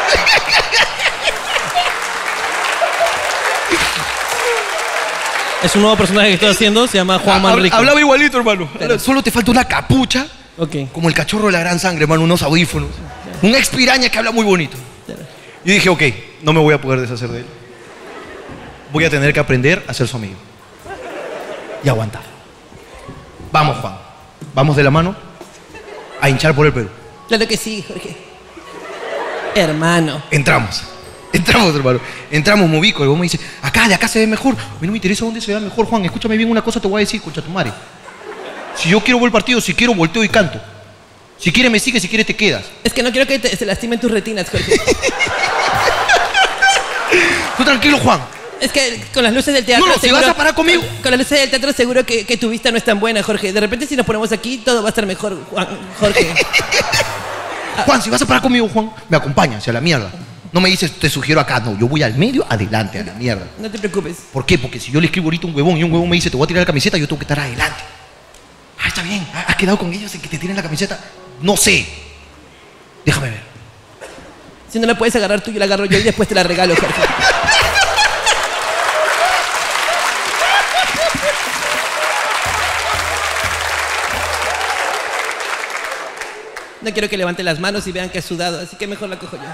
Es un nuevo personaje que estoy haciendo, se llama Juan Habla- Manrique. Hablaba igualito, hermano. Solo te falta una capucha, Ok. como el cachorro de la gran sangre, hermano, unos audífonos. Una expiraña que habla muy bonito. Y dije, ok, no me voy a poder deshacer de él. Voy a tener que aprender a ser su amigo. Y aguantar. Vamos, Juan. Vamos de la mano a hinchar por el Perú. Claro que sí, Jorge. Hermano. Entramos. Entramos, hermano. Entramos, me ubico. El huevón me dice, acá, de acá se ve mejor. A mí no me interesa dónde se vea mejor, Juan. Escúchame bien una cosa, te voy a decir, concha tu madre. Si yo quiero ver el partido, si quiero, volteo y canto. Si quieres, me sigues, si quieres, te quedas. Es que no quiero que te, se lastimen tus retinas, Jorge. Tú tranquilo, Juan. Es que con las luces del teatro No, no, si seguro... vas a parar conmigo. Con, con las luces del teatro seguro que, que tu vista no es tan buena, Jorge. De repente si nos ponemos aquí, todo va a estar mejor, Juan, Jorge. Juan, si vas a parar conmigo, Juan, me acompañas a la mierda. No me dices, te sugiero acá, no. Yo voy al medio, adelante, a la mierda. No te preocupes. ¿Por qué? Porque si yo le escribo ahorita un huevón y un huevón me dice, te voy a tirar la camiseta, yo tengo que estar adelante. Ah, está bien. ¿Has quedado con ellos en que te tiren la camiseta? No sé. Déjame ver. Si no la puedes agarrar tú, yo la agarro yo y después te la regalo, Jorge. No quiero que levante las manos y vean que has sudado, así que mejor la cojo yo.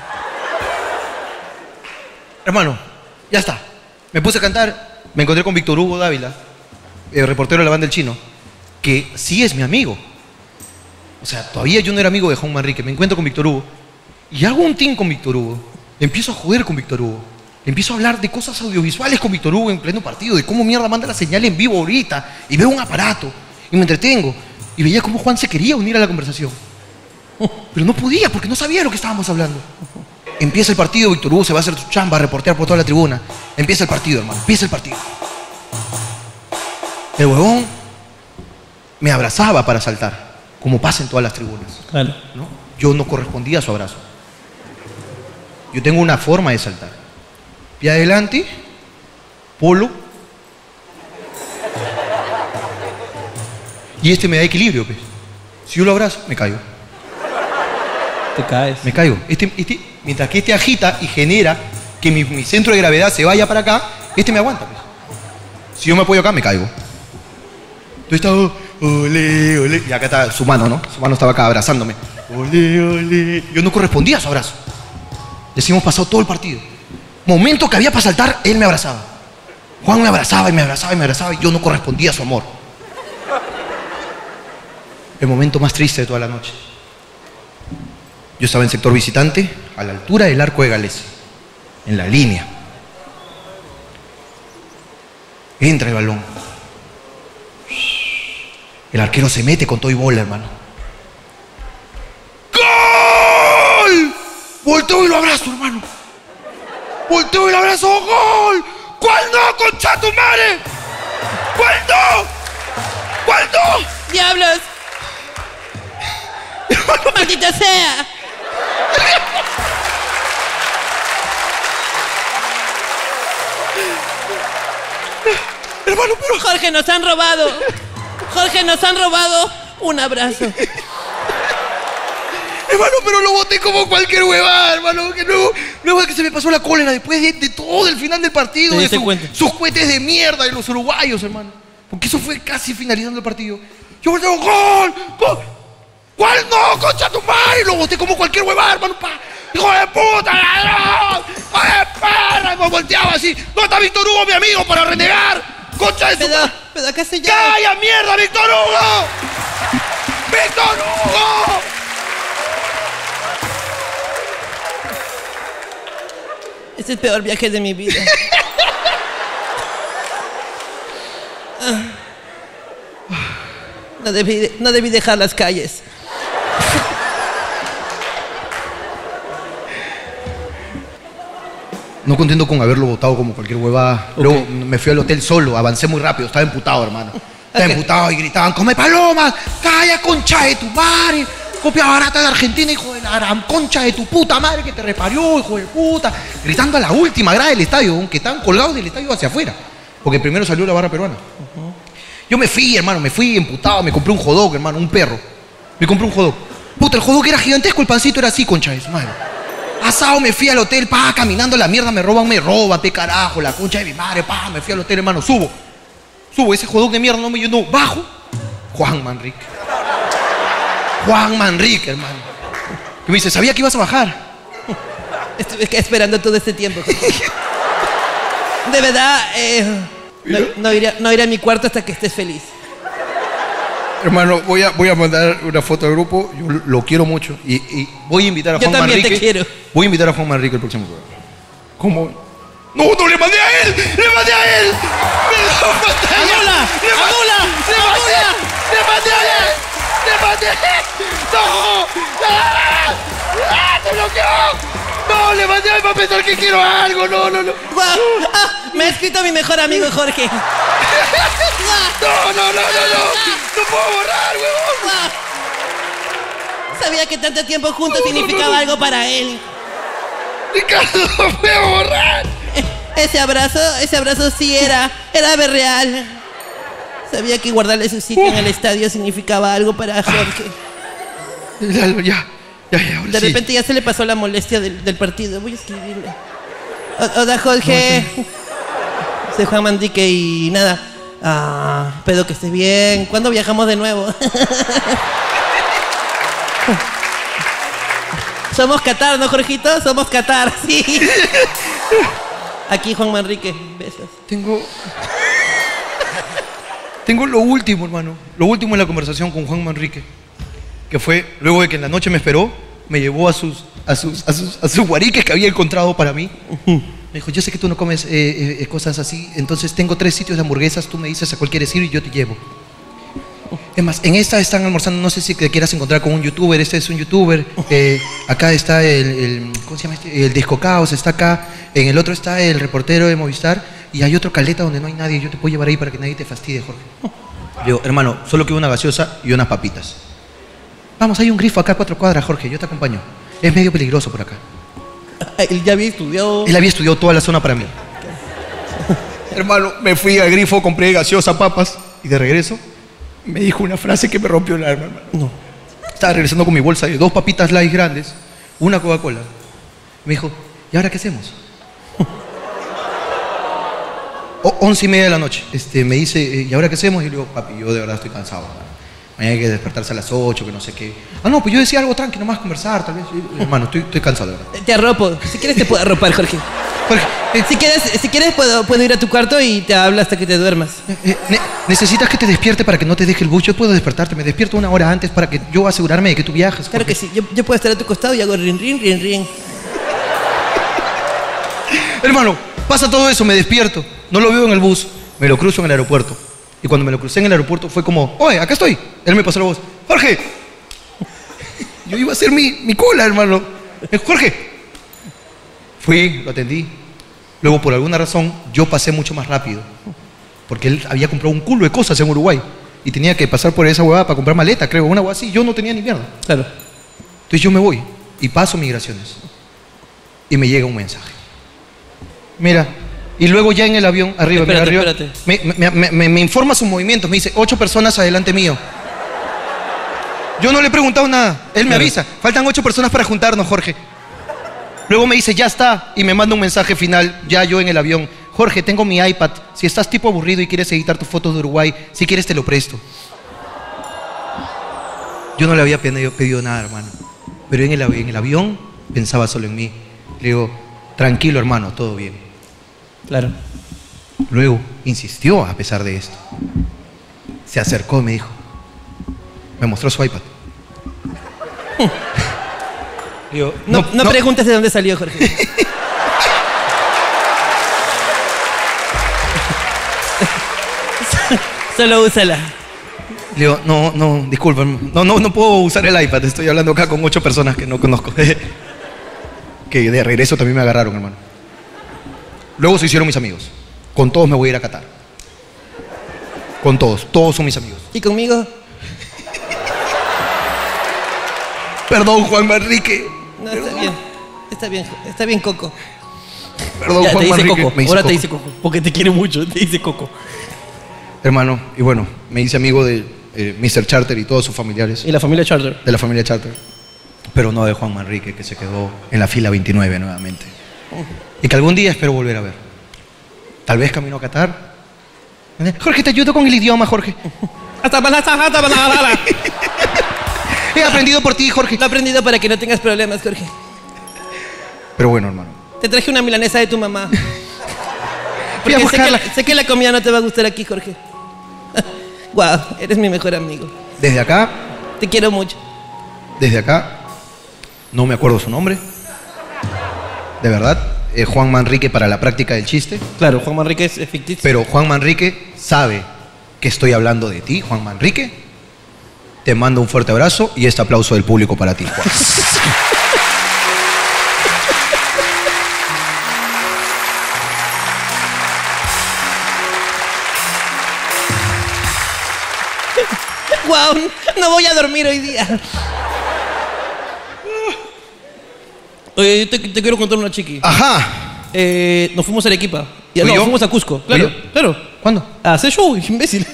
Hermano, ya está. Me puse a cantar, me encontré con Víctor Hugo Dávila, el reportero de la banda El Chino, que sí es mi amigo. O sea, todavía yo no era amigo de Juan Manrique. Me encuentro con Víctor Hugo y hago un team con Víctor Hugo. Empiezo a joder con Víctor Hugo. Empiezo a hablar de cosas audiovisuales con Víctor Hugo en pleno partido, de cómo mierda manda la señal en vivo ahorita. Y veo un aparato y me entretengo. Y veía cómo Juan se quería unir a la conversación. Pero no podía porque no sabía lo que estábamos hablando. Empieza el partido, Víctor Hugo se va a hacer su chamba, a reportear por toda la tribuna. Empieza el partido, hermano, empieza el partido. El huevón me abrazaba para saltar, como pasa en todas las tribunas. Claro. ¿No? Yo no correspondía a su abrazo. Yo tengo una forma de saltar. Pie adelante, polo. Y este me da equilibrio, pues. Si yo lo abrazo, me caigo. Te caes. Me caigo. Este, este, mientras que este agita y genera que mi, mi centro de gravedad se vaya para acá, este me aguanta, pues. Si yo me apoyo acá, me caigo. Entonces estaba, ole, ole. Y acá está su mano, ¿no? Su mano estaba acá abrazándome. Ole, ole. Yo no correspondía a su abrazo. Les hemos pasado todo el partido. Momento que había para saltar, él me abrazaba. Juan me abrazaba y me abrazaba y me abrazaba y yo no correspondía a su amor. El momento más triste de toda la noche. Yo estaba en sector visitante, a la altura del arco de Galés, en la línea. Entra el balón. El arquero se mete con todo y bola, hermano. ¡Gol! Volteo y lo abrazo, hermano. Volteo y lo abrazo. ¡Gol! ¿Cuál no, concha tu madre? ¿Cuál no? ¿Cuál no? ¡Diablos! ¡Maldita sea! Hermano, pero... Jorge, nos han robado. Jorge, nos han robado un abrazo. Hermano, pero lo boté como cualquier huevada, hermano. Que luego, luego de que se me pasó la cólera después de, de todo el final del partido. ¿Te De diste su- cuenta? sus cohetes de mierda de los uruguayos, hermano. Porque eso fue casi finalizando el partido. Yo volteo, ¡gol! ¡Gol! ¿Cuál no, concha tu madre? Lo boté como cualquier huevada, hermano. Pa. ¡Hijo de puta, ladrón! ¡Hijo de perra! Y me volteaba así. ¿Dónde está Víctor Hugo, mi amigo, para renegar? ¡Concha de su Pero, madre! pero acá se llama. ¡Calla, mierda, Víctor Hugo! ¡Víctor Hugo! Es el peor viaje de mi vida. Ah. No debí, no debí dejar las calles. No contento con haberlo votado como cualquier huevada. Luego me fui al hotel solo, avancé muy rápido, estaba emputado, hermano. Estaba Ok. emputado y gritaban, ¡come palomas! ¡Calla, concha de tu madre! Copia barata de Argentina, hijo de la gran concha de tu puta madre que te reparió, hijo de puta. Gritando a la última grada del estadio, aunque estaban colgados del estadio hacia afuera. Porque primero salió la barra peruana. Yo me fui, hermano, me fui emputado, me compré un hot dog, hermano, un perro. Me compré un hot dog. Puta, el hot dog era gigantesco, el pancito era así, concha de su madre. Asado, me fui al hotel, pa, caminando la mierda, me roban, me roban, pe carajo, la concha de mi madre, pa, me fui al hotel, hermano, subo. Subo, ese jodón de mierda no me llenó, bajo. Juan Manrique. Juan Manrique, hermano. Y me dice, sabía que ibas a bajar. Estuve esperando todo este tiempo. De verdad, eh, no, no, iré, no iré a mi cuarto hasta que estés feliz. Hermano, voy a, voy a mandar una foto al grupo, yo lo quiero mucho. Y, y voy a invitar a Yo Juan también Manrique. te quiero. Voy a invitar a Juan Manrique el próximo programa. ¿Cómo? ¡No, no, le mandé a él! ¡Le mandé a él! ¡Me lo mandé a él! ¡Anula! ¡Le mandé- ¡Anula! ¡Le mandé! ¡Anula! ¡Le mandé a él! ¡Le mandé a él! ¡No! ¡Ah! ¡Ah! ¡Se bloqueó! ¡No! ¡Le mandé a él! ¡Va a pensar que quiero algo! ¡No, no, no! ¡Guau! Ah, me ha escrito mi mejor amigo Jorge. ¡No, no, no, no, no! ¡No puedo borrar, huevón! ¡Guau! Sabía que tanto tiempo juntos significaba algo para él. ¡Ricardo, no puedo borrar! Ese abrazo, ese abrazo sí era, era real. Sabía que guardarle su sitio en el estadio significaba algo para Jorge. Ya, ya, ya, ya, ahora De sí. repente ya se le pasó la molestia del, del partido. Voy a escribirle. O- Hola Jorge. Soy Juan Manrique y nada. Ah, espero que estés bien. ¿Cuándo viajamos de nuevo? Somos Qatar, ¿no, Jorgito? Somos Qatar, sí. Aquí Juan Manrique, besos. Tengo. Tengo lo último, hermano. Lo último en la conversación con Juan Manrique. Que fue, luego de que en la noche me esperó, me llevó a sus, a sus, a sus, a sus guariques que había encontrado para mí. Me dijo, yo sé que tú no comes eh, eh, cosas así, entonces tengo tres sitios de hamburguesas, tú me dices a cuál quieres ir y yo te llevo. Es más, en esta están almorzando, no sé si te quieras encontrar con un youtuber, este es un youtuber, eh, acá está el, el, ¿cómo se llama este? El Disco Caos, está acá, en el otro está el reportero de Movistar y hay otro caleta donde no hay nadie, yo te puedo llevar ahí para que nadie te fastidie, Jorge. Le digo, hermano, solo quiero una gaseosa y unas papitas. Vamos, hay un grifo acá a cuatro cuadras, Jorge, yo te acompaño. Es medio peligroso por acá. Él ya había estudiado. Él había estudiado toda la zona para mí. Hermano, me fui al grifo, compré gaseosa, papas y de regreso me dijo una frase que me rompió el alma, hermano. No. Estaba regresando con mi bolsa de dos papitas light grandes, una Coca-Cola. Me dijo, ¿y ahora qué hacemos? O, once y media de la noche. Este, me dice, ¿y ahora qué hacemos? Y yo le digo, papi, yo de verdad estoy cansado, hermano. Mañana hay que despertarse a las ocho, que no sé qué. Ah, no, pues yo decía algo tranqui, nomás conversar, tal vez. Yo, hermano, estoy, estoy cansado, de verdad. Te arropo. Si quieres te puedo arropar, Jorge. Jorge, eh, Si quieres, si quieres puedo, puedo ir a tu cuarto y te hablo hasta que te duermas. Eh, ne- ¿necesitas que te despierte para que no te deje el bus? Yo puedo despertarte, me despierto una hora antes para que yo asegurarme de que tú viajes. Claro Jorge. que sí. Yo, yo puedo estar a tu costado y hago rin, rin, rin, rin. Hermano, pasa todo eso, me despierto, no lo veo en el bus, me lo cruzo en el aeropuerto. Y cuando me lo crucé en el aeropuerto fue como, oye, acá estoy. Él me pasó la voz, Jorge. Yo iba a hacer mi, mi cola, hermano. Eh, Jorge. Fui, lo atendí. Luego, por alguna razón, yo pasé mucho más rápido. Porque él había comprado un culo de cosas en Uruguay. Y tenía que pasar por esa huevada para comprar maleta, creo, una huevada así. Yo no tenía ni mierda. Claro. Entonces yo me voy y paso migraciones. Y me llega un mensaje. Mira, y luego ya en el avión, arriba, mira, Espérate, arriba, espérate. Me, me- me- me- me informa sus movimientos, me dice, ocho personas adelante mío. Yo no le he preguntado nada, él me Claro. avisa, faltan ocho personas para juntarnos, Jorge. Luego me dice, ya está, y me manda un mensaje final, ya yo en el avión. Jorge, tengo mi iPad, si estás tipo aburrido y quieres editar tus fotos de Uruguay, si quieres te lo presto. Yo no le había pedido, pedido nada, hermano. Pero en el, avi- en el avión pensaba solo en mí. Le digo, tranquilo, hermano, todo bien. Claro. Luego insistió a pesar de esto. Se acercó y me dijo, me mostró su iPad. Digo, No, no, preguntes de dónde salió, Jorge. Solo úsala. Le digo, no, no, disculpa, no, no, no puedo usar el iPad, estoy hablando acá con ocho personas que no conozco. Que de regreso también me agarraron, hermano. Luego se hicieron mis amigos. Con todos me voy a ir a Qatar. Con todos, todos son mis amigos. ¿Y conmigo? Perdón, Juan Manrique. No, está bien. Está bien, está bien, Coco. Perdón, Ya, te Juan dice Manrique. Coco. Me dice Ahora te Coco. dice Coco. Porque te quiere mucho, te dice Coco. Hermano, y bueno, me hice amigo de eh, mister Charter y todos sus familiares. Y la familia Charter. De la familia Charter. pero no de Juan Manrique, que se quedó en la fila veintinueve nuevamente. Y que algún día espero volver a ver. Tal vez camino a Qatar. Jorge, te ayudo con el idioma, Jorge. Hasta hasta hasta hasta He aprendido por ti, Jorge. Lo he aprendido para que no tengas problemas, Jorge. Pero bueno, hermano. Te traje una milanesa de tu mamá. Fui a Porque sé que, buscarla. la, sé que la comida no te va a gustar aquí, Jorge. Guau, eres mi mejor amigo. Desde acá, Te quiero mucho. desde acá, no me acuerdo su nombre. De verdad, eh, Juan Manrique para la práctica del chiste. Claro, Juan Manrique es ficticio. Pero Juan Manrique sabe que estoy hablando de ti, Juan Manrique. Te mando un fuerte abrazo y este aplauso del público para ti, Juan. Guau, no voy a dormir hoy día. Oye, te, te quiero contar una chiqui. Ajá. Eh, nos fuimos a Arequipa. Ya, ¿Fui no, yo? fuimos a Cusco. ¿Fui Claro, yo? claro. ¿Cuándo? A hacer show, imbécil.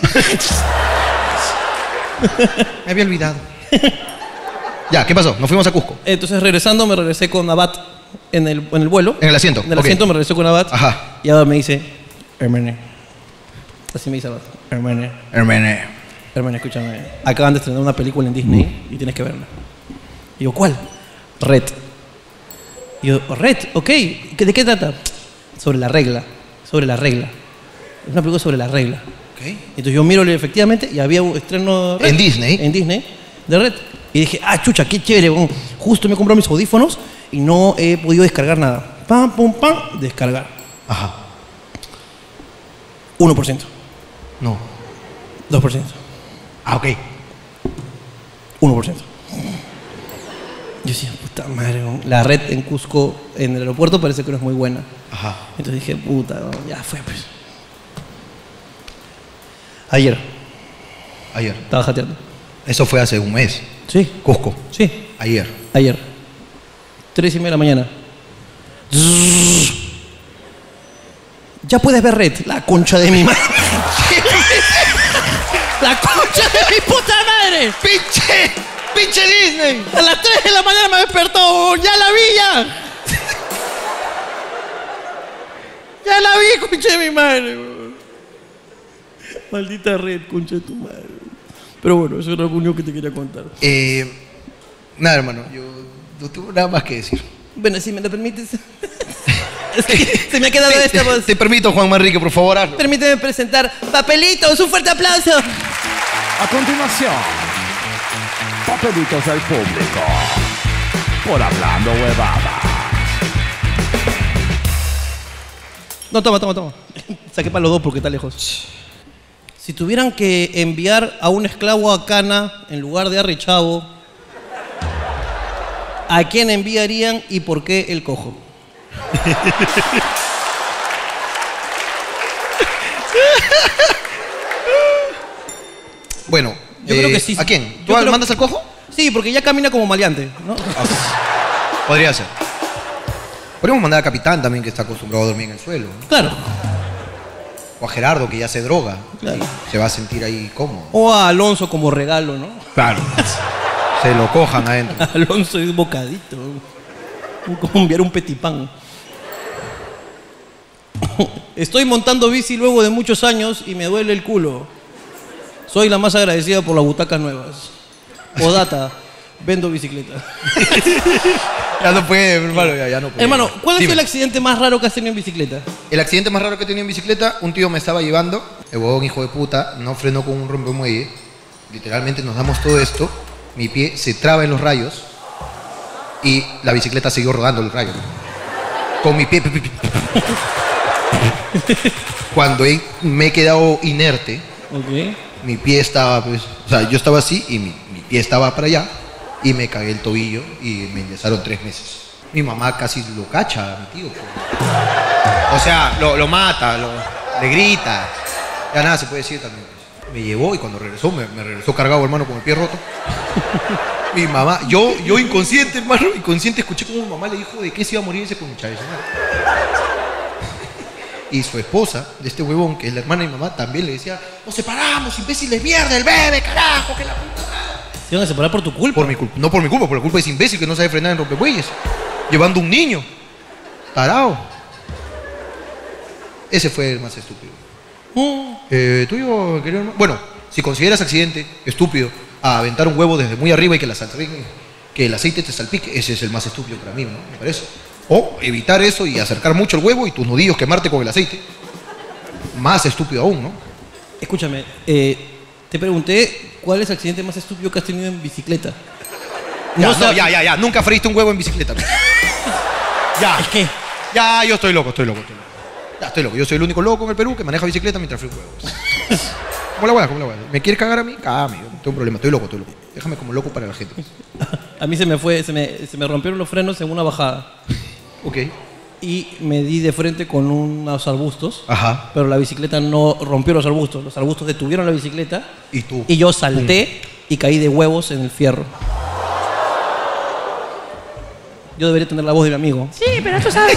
Me había olvidado. Ya, ¿qué pasó? Nos fuimos a Cusco. Entonces, regresando, me regresé con Abad en el, en el vuelo. En el asiento. En el ok. asiento me regresé con Abad. Ajá. Y Abad me dice, hermane. Así me dice Abad. Hermane. Hermene. Hermane, escúchame. Acaban de estrenar una película en Disney y tienes que verla. Y yo, ¿cuál? Red. Y yo, Red, ok. ¿Qué- ¿De qué trata? Sobre la regla. Sobre la regla. Es una película sobre la regla. Ok. Entonces yo miro efectivamente y había un estreno de Red. ¿En Disney? En Disney, de Red. Y dije, ah, chucha, qué chévere. Bon. Justo me he comprado mis audífonos y no he podido descargar nada. Pam, pum, pam, descargar. Ajá. uno por ciento. No. dos por ciento. Ah, ok. uno por ciento. Yo decía, puta madre, bon. La red en Cusco, en el aeropuerto, parece que no es muy buena. Ajá. Entonces dije, puta, bon, ya fue, pues. Ayer, Ayer. estaba jateando. Eso fue hace un mes. Sí, Cusco. sí. Ayer. Ayer. Tres y media de la mañana. Zzzz. Ya puedes ver Red. La concha de mi madre. La concha de mi puta madre. ¡Pinche! ¡Pinche Disney! A las tres de la mañana me despertó. Ya la vi ya. Ya la vi, concha de mi madre. Maldita Red, concha de tu madre. Pero bueno, eso era lo único que te quería contar. Eh, nada, hermano. Yo no tengo nada más que decir. Bueno, si me lo permites. Es que se me ha quedado esta voz. Te permito, Juan Manrique, por favor, hazlo. Permíteme presentar Papelitos, un fuerte aplauso. A continuación, papelitos del público. Por hablando huevada. No, toma, toma, toma. Saqué para los dos porque está lejos. Si tuvieran que enviar a un esclavo a Cana en lugar de a Rechavo, ¿a quién enviarían y por qué el cojo? Bueno, Yo eh, creo que sí. ¿a quién? ¿Tú Yo creo- mandas al cojo? Sí, porque ya camina como maleante, ¿no? Podría ser. Podríamos mandar a Capitán también, que está acostumbrado a dormir en el suelo. ¿no? Claro. O a Gerardo, que ya se droga. Claro. Y se va a sentir ahí cómodo. O a Alonso como regalo, ¿no? Claro. Se lo cojan adentro. Alonso es bocadito. Como enviar un petipán. Estoy montando bici luego de muchos años y me duele el culo. Soy la más agradecida por las butacas nuevas. Podata, vendo bicicleta. Ya no puede, hermano, ya, ya no puede. Hermano, ¿cuál ha sido Dime. el accidente más raro que has tenido en bicicleta? El accidente más raro que he tenido en bicicleta, un tío me estaba llevando, el huevón hijo de puta, no frenó con un rompemuelle, literalmente nos damos todo esto, mi pie se traba en los rayos y la bicicleta siguió rodando el rayo. Con mi pie... Cuando he- me he quedado inerte, Ok. mi pie estaba, pues, o sea, yo estaba así y mi, mi pie estaba para allá y me cagué el tobillo y me ingresaron tres meses. Mi mamá casi lo cacha a mi tío. pues. O sea, lo, lo mata, lo, le grita. Ya nada se puede decir también. pues. Me llevó y cuando regresó, me, me regresó cargado, hermano, con el pie roto. Mi mamá, yo, yo inconsciente, hermano, inconsciente, escuché como mi mamá le dijo de qué se iba a morir ese concha de su madre. Y su esposa, de este huevón, que es la hermana de mi mamá, también le decía, nos separamos, imbéciles, mierda, el bebé, carajo, que la puta madre. Se iban a separar por tu culpa. Por mi culpa. No por mi culpa, por la culpa de ese imbécil que no sabe frenar en rompebueyes. Llevando un niño. Tarao. Ese fue el más estúpido. Mm. Eh, tuyo, querido hermano. Bueno, si consideras accidente estúpido a aventar un huevo desde muy arriba y que, la salpique, que el aceite te salpique, ese es el más estúpido para mí, ¿no? Me parece. O evitar eso y acercar mucho el huevo y tus nudillos quemarte con el aceite. Más estúpido aún, ¿no? Escúchame, eh, te pregunté cuál es el accidente más estúpido que has tenido en bicicleta. Ya, no, sab- ya, ya, ya. Nunca freíste un huevo en bicicleta. Ya. Es que, Ya, yo estoy loco, estoy loco, estoy loco. Ya, estoy loco. Yo soy el único loco en el Perú que maneja bicicleta mientras frío huevos. ¿Cómo la hueá? ¿Cómo la hueá? ¿Me quieres cagar a mí? Cágame, yo no tengo problema. Estoy loco, estoy loco. Déjame como loco para la gente. a mí se me fue, se me, se me rompieron los frenos en una bajada. Ok. Y me di de frente con unos arbustos. Ajá. Pero la bicicleta no rompió los arbustos. Los arbustos detuvieron la bicicleta. ¿Y tú? Y yo salté y caí de huevos en el fierro. Yo debería tener la voz de mi amigo. Sí, pero tú sabes.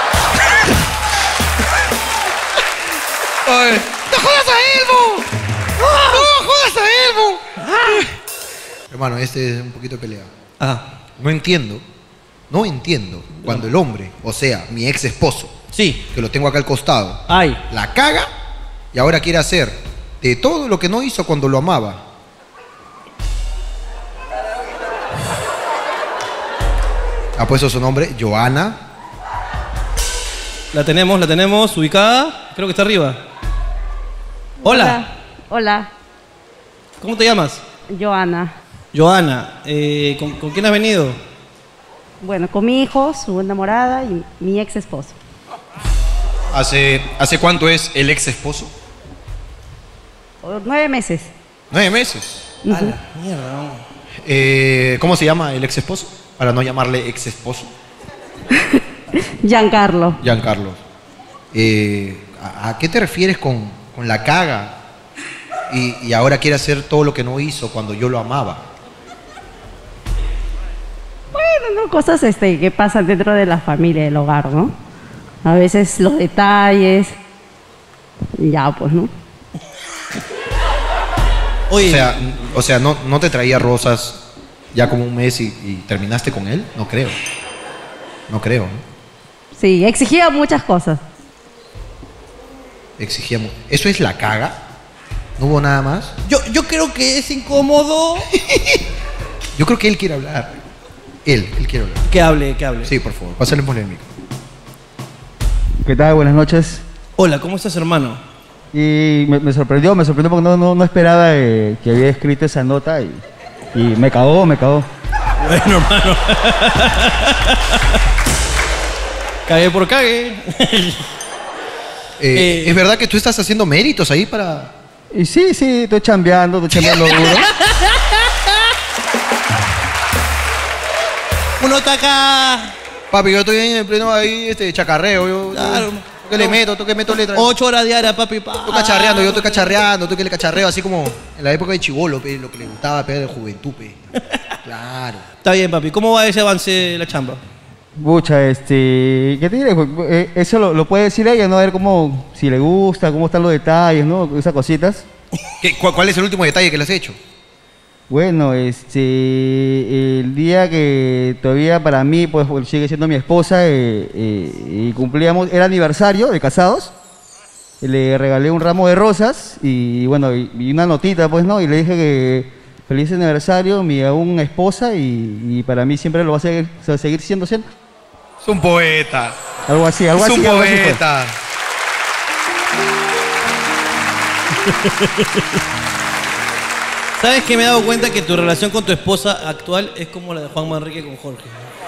Ay, ¡no jodas a Elmo! ¡No jodas a Elmo! Hermano, este es un poquito de pelea. Ah, No entiendo, no entiendo cuando el hombre, o sea, mi ex esposo, sí. que lo tengo acá al costado, Ay. la caga y ahora quiere hacer de todo lo que no hizo cuando lo amaba. Ha puesto su nombre, Joana. La tenemos, la tenemos ubicada. Creo que está arriba. Hola. Hola, ¿Cómo te llamas? Joana. Joana. Eh, ¿con, con quién has venido? Bueno, con mi hijo, su enamorada y mi ex esposo. ¿Hace, ¿Hace cuánto es el ex esposo? Oh, Nueve meses. Nueve meses. Ujú. A la mierda. Eh, ¿Cómo se llama el ex esposo? Para no llamarle ex esposo. Giancarlo. Giancarlo. Eh, ¿a, ¿A qué te refieres con, con la caga? Y, y ahora quiere hacer todo lo que no hizo cuando yo lo amaba. Bueno, ¿no? Cosas este, que pasan dentro de la familia, del hogar, ¿no? A veces los detalles. Ya, pues, ¿no? Oye, O sea, o sea no, no te traía rosas ya como un mes y, y terminaste con él. No creo. No creo. ¿no? Sí, exigía muchas cosas. Exigíamos. ¿Eso es la caga? ¿No hubo nada más? yo, yo creo que es incómodo. Yo creo que él quiere hablar. Él, él quiere hablar. Que hable, que hable. Sí, por favor, pásale polémico. ¿Qué tal? Buenas noches. Hola, ¿cómo estás, hermano? Y me, me sorprendió, me sorprendió porque no, no, no esperaba eh, que había escrito esa nota y, y me cagó, me cagó. Bueno, hermano. Cagué por cague. Eh, Eh, ¿Es verdad que tú estás haciendo méritos ahí para...? Y sí, sí, estoy chambeando, estoy chambeando duro. Uno está acá. Papi, yo estoy en pleno ahí, este, chacarreo. Yo, Claro. yo- ¿tú qué le meto? ¿Tú qué meto letra? Ocho horas diarias, papi. Pa. Estoy cacharreando, yo estoy cacharreando, tú que le cacharreo, así como en la época de chibolo, pe, lo que le gustaba, pe, de juventud, pe. Claro. Está bien, papi. ¿Cómo va ese avance de la chamba? Bucha, este, ¿qué te diré? Eh, Eso lo, lo puede decir ella, ¿no? A ver cómo, si le gusta, cómo están los detalles, ¿no? Esas cositas. ¿Qué, cu- ¿Cuál es el último detalle que le has hecho? Bueno, este, el día que todavía para mí, pues sigue siendo mi esposa, eh, eh, y cumplíamos, era aniversario de casados, le regalé un ramo de rosas y bueno, y, y una notita, pues, ¿no? Y le dije que feliz aniversario, mi aún esposa, y, y para mí siempre lo va a seguir, se va a seguir siendo siempre. Es un poeta. Algo así, algo Es así. un algo así fue. poeta. ¿Sabes que me he dado cuenta que tu relación con tu esposa actual es como la de Juan Manrique con Jorge?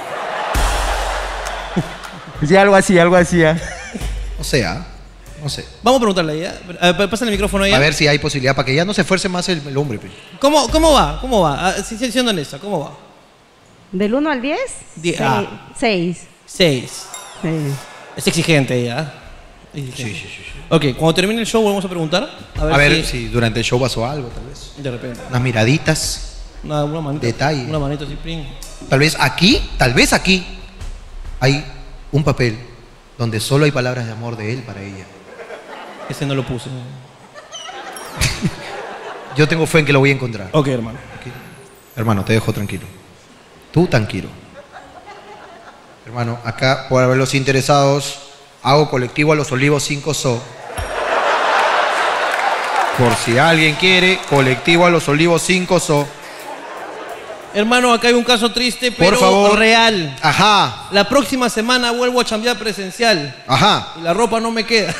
Sí, algo así, algo así. ¿eh? O sea, no sé. Vamos a preguntarle a ella. A ver, pásale el micrófono a ella. A ver si hay posibilidad para que ya no se esfuerce más el, el hombre, pe. ¿Cómo, ¿Cómo va? ¿Cómo va? Ah, sí, sí, siendo honesta, ¿cómo va? ¿Del uno al diez? Die- Se- ah. Seis. Seis. Sí. Es exigente ella. ¿eh? Exigente. Sí, sí, sí, sí. Ok, cuando termine el show vamos a preguntar. A ver, A ver si, si durante el show pasó algo, tal vez. de repente. Unas miraditas. Una, una manita. Detalle. Una manita así, pring. Tal vez aquí, tal vez aquí, hay un papel donde solo hay palabras de amor de él para ella. Ese no lo puse. Yo tengo fe en que lo voy a encontrar. Ok, hermano. Hermano, te dejo tranquilo. Tú tranquilo. Hermano, acá, por ver los interesados, hago colectivo a los Olivos cinco So. Por si alguien quiere, colectivo a los Olivos cinco So. Hermano, acá hay un caso triste, pero Por favor. real. Ajá. La próxima semana vuelvo a chambear presencial. Ajá. Y la ropa no me queda.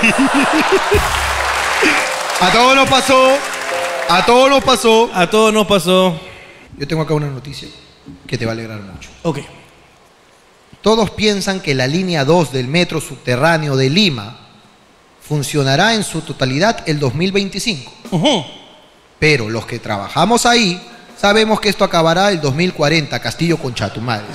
A todos nos pasó. A todos nos pasó. A todos nos pasó. Yo tengo acá una noticia que te va a alegrar mucho. Ok. Todos piensan que la línea dos del metro subterráneo de Lima funcionará en su totalidad el dos mil veinticinco. Uh-huh. Pero los que trabajamos ahí sabemos que esto acabará el dos mil cuarenta, Castillo concha tu madre.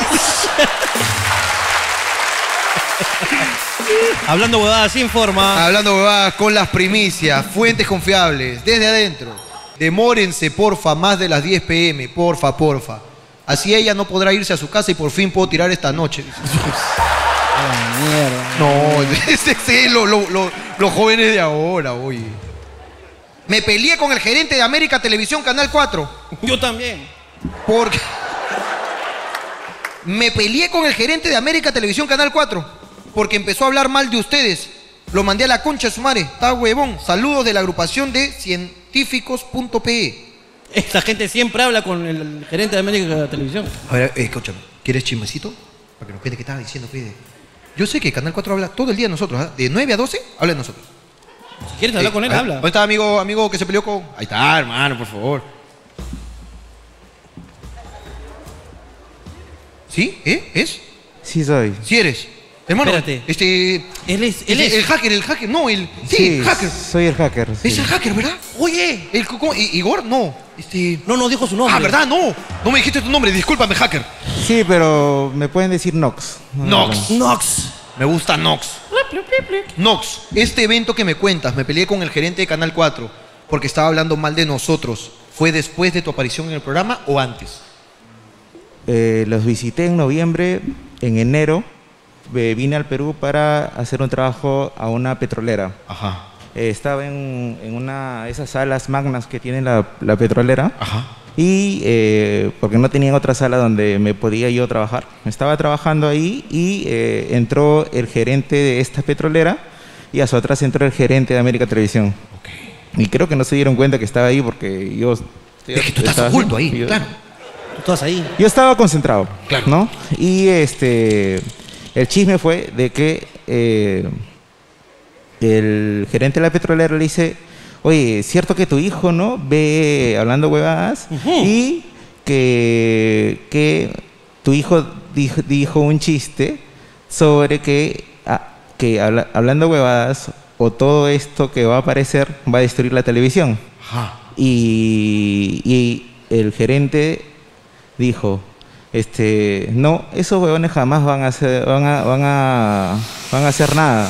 Hablando huevadas, informa. Hablando huevadas con las primicias, fuentes confiables, desde adentro. Demórense, porfa, más de las diez pe eme, porfa, porfa. Así ella no podrá irse a su casa y por fin puedo tirar esta noche. Oh, mierda. No, ese es lo, lo, lo, los jóvenes de ahora, oye. Me peleé con el gerente de América Televisión Canal cuatro. Yo también. Porque... Me peleé con el gerente de América Televisión Canal cuatro. Porque empezó a hablar mal de ustedes. Lo mandé a la concha de su madre. Está huevón. Saludos de la agrupación de científicos punto pe. Esta gente siempre habla con el gerente de América Televisión. A ver, eh, escúchame. ¿Quieres chismecito? Para que nos cuente qué estaba diciendo, pide. Yo sé que Canal cuatro habla todo el día de nosotros. ¿eh? De nueve a doce, habla de nosotros. Si quieres hablar Eh, con él, a ver, habla. ¿Dónde está amigo, amigo que se peleó con...? Ahí está, hermano, por favor. ¿Sí? ¿Eh? ¿Es? Sí soy. ¿Sí eres? Hermano, Espérate. este... Él es, él el, es. el hacker, el hacker, no, el... Sí, Sí, el hacker. soy el hacker. sí. Es el hacker, ¿verdad? Oye, el... ¿cómo? I- Igor, no. Este... No, no dijo su nombre. Ah, ¿verdad? No. No me dijiste tu nombre, discúlpame, hacker. Sí, pero me pueden decir Nox. Nox. Nox. Me gusta Nox. Nox, este evento que me cuentas, me peleé con el gerente de Canal cuatro porque estaba hablando mal de nosotros. ¿Fue después de tu aparición en el programa o antes? Eh, los visité en noviembre, en enero eh, vine al Perú para hacer un trabajo a una petrolera. Ajá. Eh, estaba en, en una de esas salas magnas que tiene la, la petrolera. Ajá. Y eh, porque no tenía otra sala donde me podía yo trabajar. Estaba trabajando ahí y eh, entró el gerente de esta petrolera y a su atrás entró el gerente de América Televisión. Okay. Y creo que no se dieron cuenta que estaba ahí porque yo... Es que tú estás estaba- oculto ahí, yo- claro. Tú estás ahí. Yo estaba concentrado, Claro. ¿no? Y este, el chisme fue de que eh, el gerente de la petrolera le dice, oye, ¿es cierto que tu hijo, no, ve hablando huevadas? Ujú. Y que, que tu hijo dijo, dijo un chiste sobre que, ah, que habla- hablando huevadas o todo esto que va a aparecer va a destruir la televisión. Ajá. Y, y el gerente dijo, este, no, esos huevones jamás van a hacer, van a, van a, van a hacer nada.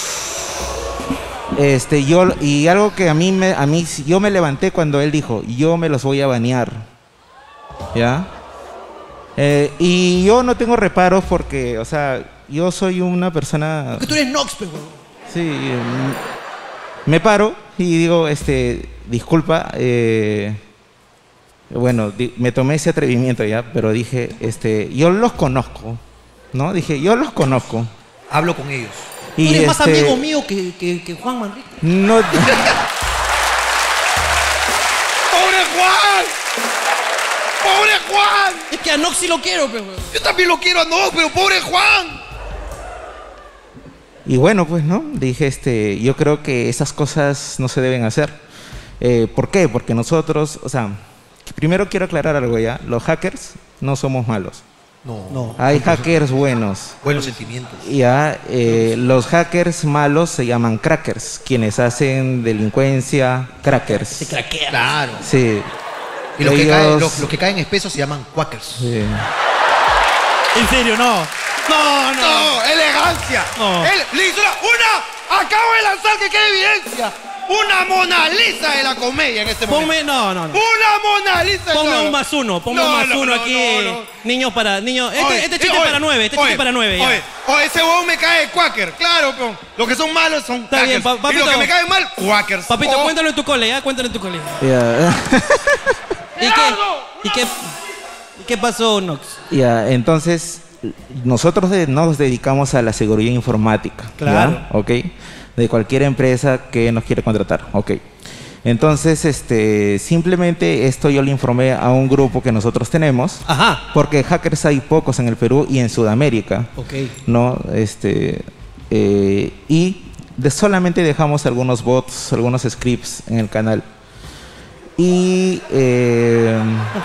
Este, yo, y algo que a mí, me, a mí, yo me levanté cuando él dijo, yo me los voy a banear, ¿ya? Eh, y yo no tengo reparos porque, o sea, yo soy una persona... Porque tú eres Nox, pero. Sí, mm, me paro y digo, este, disculpa, eh, bueno, di- me tomé ese atrevimiento ya, pero dije, este, yo los conozco, ¿no? Dije, yo los conozco. Hablo con ellos. Tú eres más este, amigo mío que, que, que Juan Manrique. No, ¡Pobre Juan! ¡Pobre Juan! Es que a Nox sí lo quiero, pero. Yo también lo quiero a no, pero pobre Juan. y bueno, pues, ¿no? Dije, este, yo creo que esas cosas no se deben hacer. Eh, ¿Por qué? Porque nosotros, o sea, primero quiero aclarar algo ya, los hackers no somos malos. No. No. Hay hackers buenos. Buenos sentimientos. Ya, eh, los hackers malos se llaman crackers, quienes hacen delincuencia, crackers. Se craquea. Claro. Sí. Y los que, Ellos- caen, los, los que caen espesos se llaman quackers. Sí. En serio, no. No, no. ¡No! ¡Elegancia! No. Él le hizo una, una... Acabo de lanzar que quede evidencia. Una Mona Lisa de la comedia en este momento. Ponme, no, no, no. Una Mona Lisa. Ponme no. un más uno, ponme No, un más no, uno no, aquí. no, no. Niños para, niños. Este, Oye, este eh, chiste oye, para nueve, este oye, chiste para nueve. ya. Oye, oye, ese huevón me cae de quacker. Claro, peón. Los que son malos son Está bien, quackers. pa- y los papito. que me caen mal, quackers. Papito, Oh. cuéntalo en tu cole, ya, cuéntalo en tu cole. Ya. ¿Y qué? ¡Gerardo! ¿Y qué, ¿Y qué pasó, Nox? Ya, entonces, nosotros de- nos dedicamos a la seguridad informática. Claro. ¿ya? ¿Ok? De cualquier empresa que nos quiera contratar. Ok. Entonces, este, simplemente esto yo le informé a un grupo que nosotros tenemos. Ajá. Porque hackers hay pocos en el Perú y en Sudamérica. Ok. ¿No? Este, eh, y de, solamente dejamos algunos bots, algunos scripts en el canal. Y eh,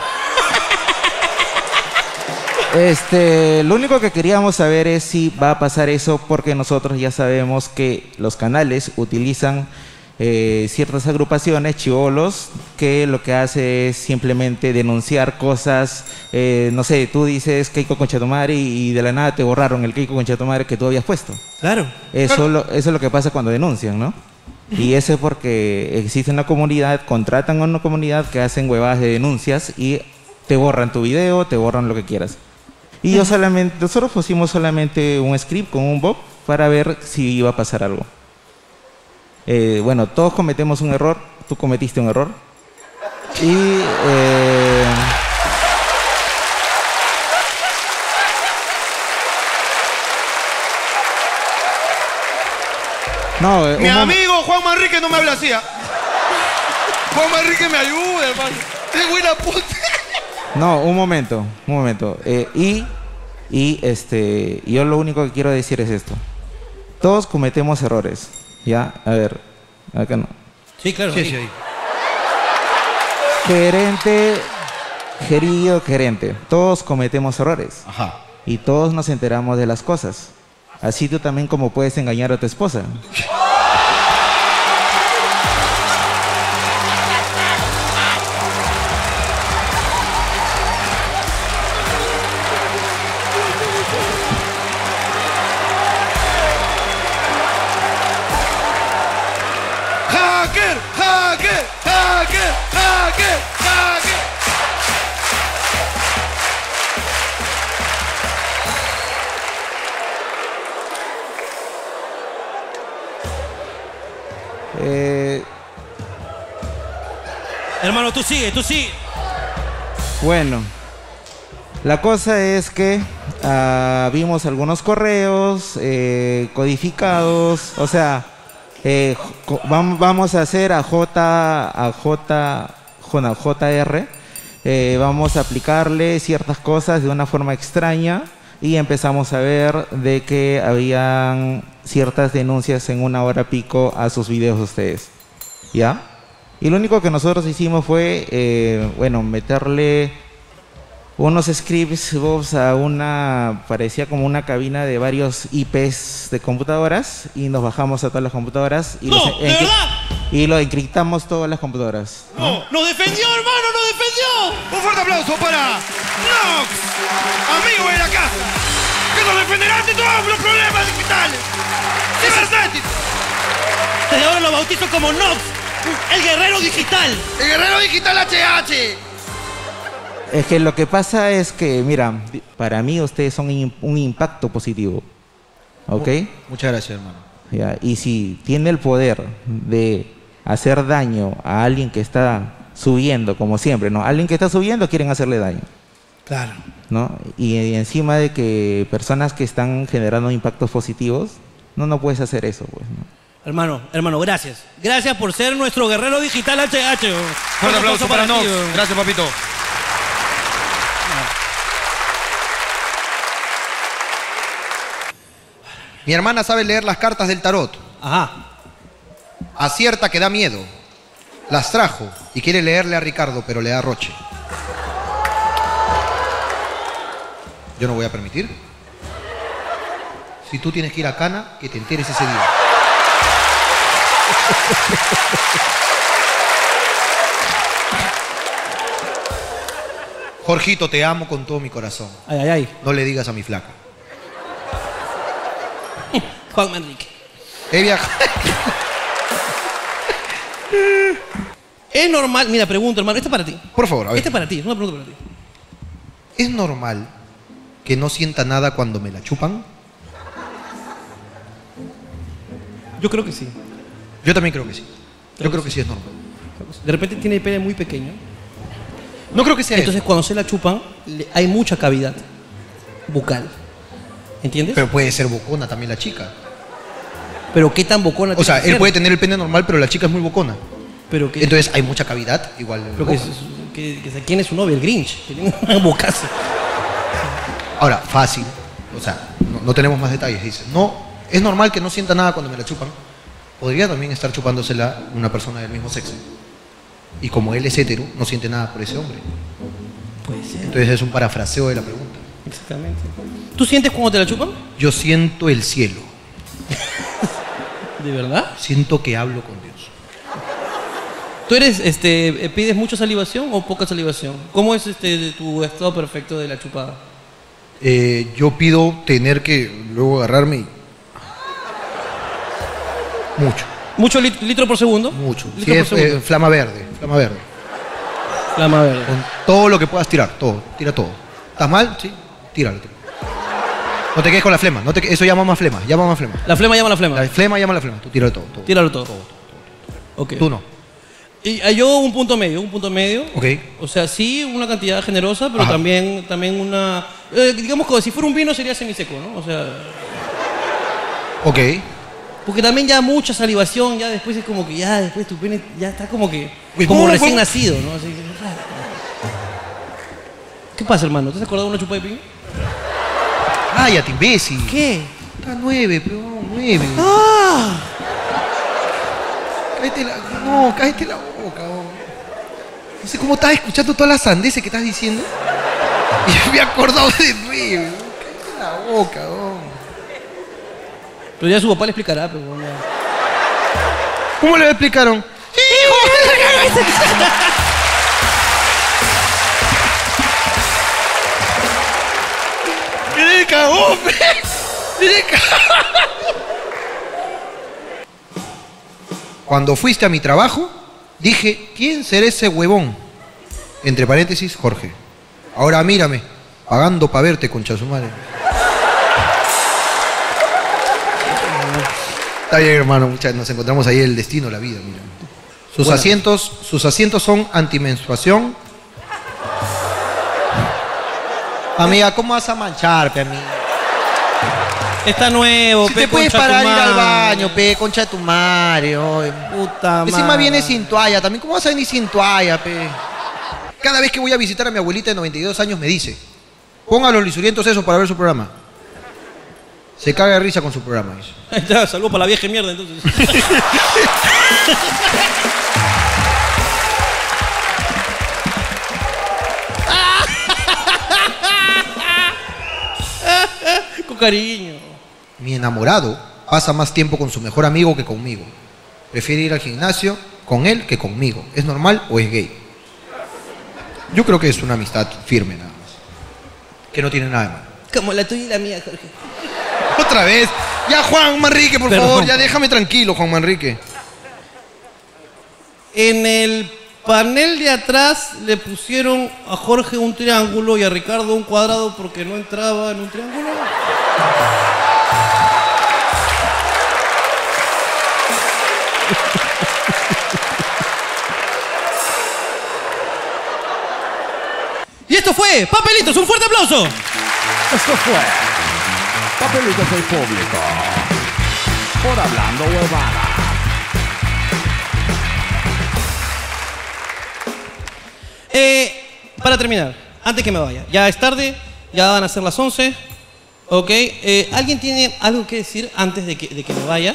este, lo único que queríamos saber es si va a pasar eso, porque nosotros ya sabemos que los canales utilizan eh, ciertas agrupaciones, chivolos, que lo que hace es simplemente denunciar cosas. Eh, no sé, tú dices Keiko Conchetumare y, y de la nada te borraron el Keiko Conchetumare que tú habías puesto. Claro. Eso, Claro. Lo, eso es lo que pasa cuando denuncian, ¿no? Y eso es porque existe una comunidad, contratan a una comunidad que hacen huevadas de denuncias y te borran tu video, te borran lo que quieras. Y yo solamente, nosotros pusimos solamente un script con un bot para ver si iba a pasar algo. Eh, bueno, todos cometemos un error, tú cometiste un error. Y... eh, no, eh, Mi un mom- amigo Juan Manrique no me habla así. ¿ah? Juan Manrique me ayuda, hermano. Es buena puta. No, un momento, un momento. Eh, y, y este, yo lo único que quiero decir es esto. Todos cometemos errores. Ya, a ver, acá no. Sí, claro. Sí, sí, ahí. Gerente, querido gerente, todos cometemos errores. Ajá. Y todos nos enteramos de las cosas. Así tú también como puedes engañar a tu esposa. Hacker, hacker, hacker, hacker, hacker. Eh, Hermano, tú sigue, tú sigue. Bueno, la cosa es que ah, vimos algunos correos eh, codificados, o sea, eh, jo- vam- vamos a hacer a J, a J, J- JR, eh, vamos a aplicarle ciertas cosas de una forma extraña y empezamos a ver de que habían ciertas denuncias en una hora pico a sus videos de ustedes, ¿ya? Y lo único que nosotros hicimos fue, eh, bueno, meterle unos scripts Bobs, a una, parecía como una cabina de varios I Pes de computadoras y nos bajamos a todas las computadoras y, ¡No! los, ¿De encri- verdad? y lo encriptamos todas las computadoras. ¡No! ¡Nos defendió, hermano! ¡Nos defendió! Un fuerte aplauso para Nox, amigo de la casa, que nos defenderá de todos los problemas digitales. Cibernético, Desde ahora lo bautizo como Nox, el guerrero digital. el guerrero digital H H. Es que lo que pasa es que, mira, para mí ustedes son im- un impacto positivo, ¿ok? Muchas gracias, hermano. Ya, y si tiene el poder de hacer daño a alguien que está subiendo, como siempre, ¿no? Alguien que está subiendo quieren hacerle daño, Claro. ¿no? Y, y encima de que personas que están generando impactos positivos, no, no puedes hacer eso, pues, ¿no? Hermano, hermano, gracias. Gracias por ser nuestro guerrero digital H H. Un aplauso para Nox. ti, weón. Gracias, papito. Mi hermana sabe leer las cartas del tarot. Ajá. Acierta que da miedo. Las trajo y quiere leerle a Ricardo, pero le da roche. Yo no voy a permitir. Si tú tienes que ir a Cana, que te enteres ese día. Jorgito, te amo con todo mi corazón. Ay, ay, ay. No le digas a mi flaca. Juan Manrique. He viajado. Es normal, mira, pregunto, hermano, este es para ti. Por favor, a ver. Este es para ti, es una pregunta para ti. ¿Es normal que no sienta nada cuando me la chupan? Yo creo que sí. Yo también creo que sí. Yo creo que sí es normal. De repente tiene el pene muy pequeño. No creo que sea Entonces, cuando se la chupan, le- hay mucha cavidad bucal. ¿Entiendes? Pero puede ser bocona también la chica. Pero ¿qué tan bocona O tiene sea, que él ser? puede tener el pene normal, pero la chica es muy bocona. Pero que, Entonces hay mucha cavidad, igual. en pero la que, boca. que, que, ¿quién es su novia? El Grinch. Que tiene una bocaza. Ahora, fácil. O sea, no, no tenemos más detalles. Dice, no, es normal que no sienta nada cuando me la chupan. Podría también estar chupándosela una persona del mismo sexo. Y como él es hetero, no siente nada por ese hombre. Puede ser. Entonces es un parafraseo de la pregunta. Exactamente. ¿Tú sientes cuando te la chupan? Yo siento el cielo. ¿De verdad? Siento que hablo con Dios. ¿Tú eres, este, eh, pides mucha salivación o poca salivación? ¿Cómo es este tu estado perfecto de la chupada? Eh, yo pido tener que luego agarrarme y... Mucho. ¿Mucho lit- litro por segundo? Mucho. Litro Sí, por es, segundo. eh, flama verde, flama verde. Flama verde. Con todo lo que puedas tirar, todo, tira todo. ¿Estás mal? Sí, tíralo. tíralo. No te quedes con la flema, no te que- eso llama más flema, llama más flema. La flema llama a la flema. La flema llama a la flema, tú tíralo todo. todo. Tíralo todo. Ok. Tú no. Y eh, yo un punto medio, un punto medio. Ok. O sea, sí, una cantidad generosa, pero Ajá. también, también una... eh, digamos que si fuera un vino sería semiseco, ¿no? O sea... Ok. Porque también ya mucha salivación, ya después es como que ya después tu pene ya está como que... Uy, como ¿cómo, recién cómo? nacido, ¿no? Así que- ¿Qué pasa, hermano? ¿Te has acordado de una chupa de pin? Cállate, imbécil. ¿Qué? Está nueve, pero nueve. ¡Ah! Cállate la... No, cállate la boca. oh. No sé cómo estás escuchando todas las sandeces que estás diciendo. Y yo me he acordado de nueve. Cállate la boca, oh. Pero ya su papá le explicará, pero bueno, ya. ¿Cómo le explicaron? ¡Mire, cagón! ¡Mire, cagón! Cuando fuiste a mi trabajo, dije, ¿quién será ese huevón? Entre paréntesis, Jorge. Ahora mírame, pagando para verte, concha su madre. Está bien, hermano, muchas, nos encontramos ahí el destino, la vida, mira. Sus Buena. asientos, sus asientos son antimenstruación. Amiga, ¿cómo vas a mancharte, amiga? Está nuevo, Si pe, te puedes concha tu parar ir al madre. baño, pe, concha de tu madre, oye. Puta Encima madre. viene sin toalla, también, ¿cómo vas a venir sin toalla, pe? Cada vez que voy a visitar a mi abuelita de noventa y dos años me dice, ponga a los lisurientos esos para ver su programa. Se caga de risa con su programa, dice. Ahí está, saludos para la vieja mierda, entonces. Con cariño. Mi enamorado pasa más tiempo con su mejor amigo que conmigo. Prefiere ir al gimnasio con él que conmigo. ¿Es normal o es gay? Yo creo que es una amistad firme nada más. Que no tiene nada de malo. Como la tuya y la mía, Jorge. Otra vez. Ya, Juan Manrique, por Perdón. favor. Ya déjame tranquilo, Juan Manrique. En el panel de atrás le pusieron a Jorge un triángulo y a Ricardo un cuadrado porque no entraba en un triángulo. Y esto fue Papelitos, un fuerte aplauso. Esto fue Papelitos del Público. Por Hablando Huevada. Eh, para terminar, antes que me vaya, ya es tarde, ya van a ser las once. Ok, eh, ¿alguien tiene algo que decir antes de que, de que me vaya?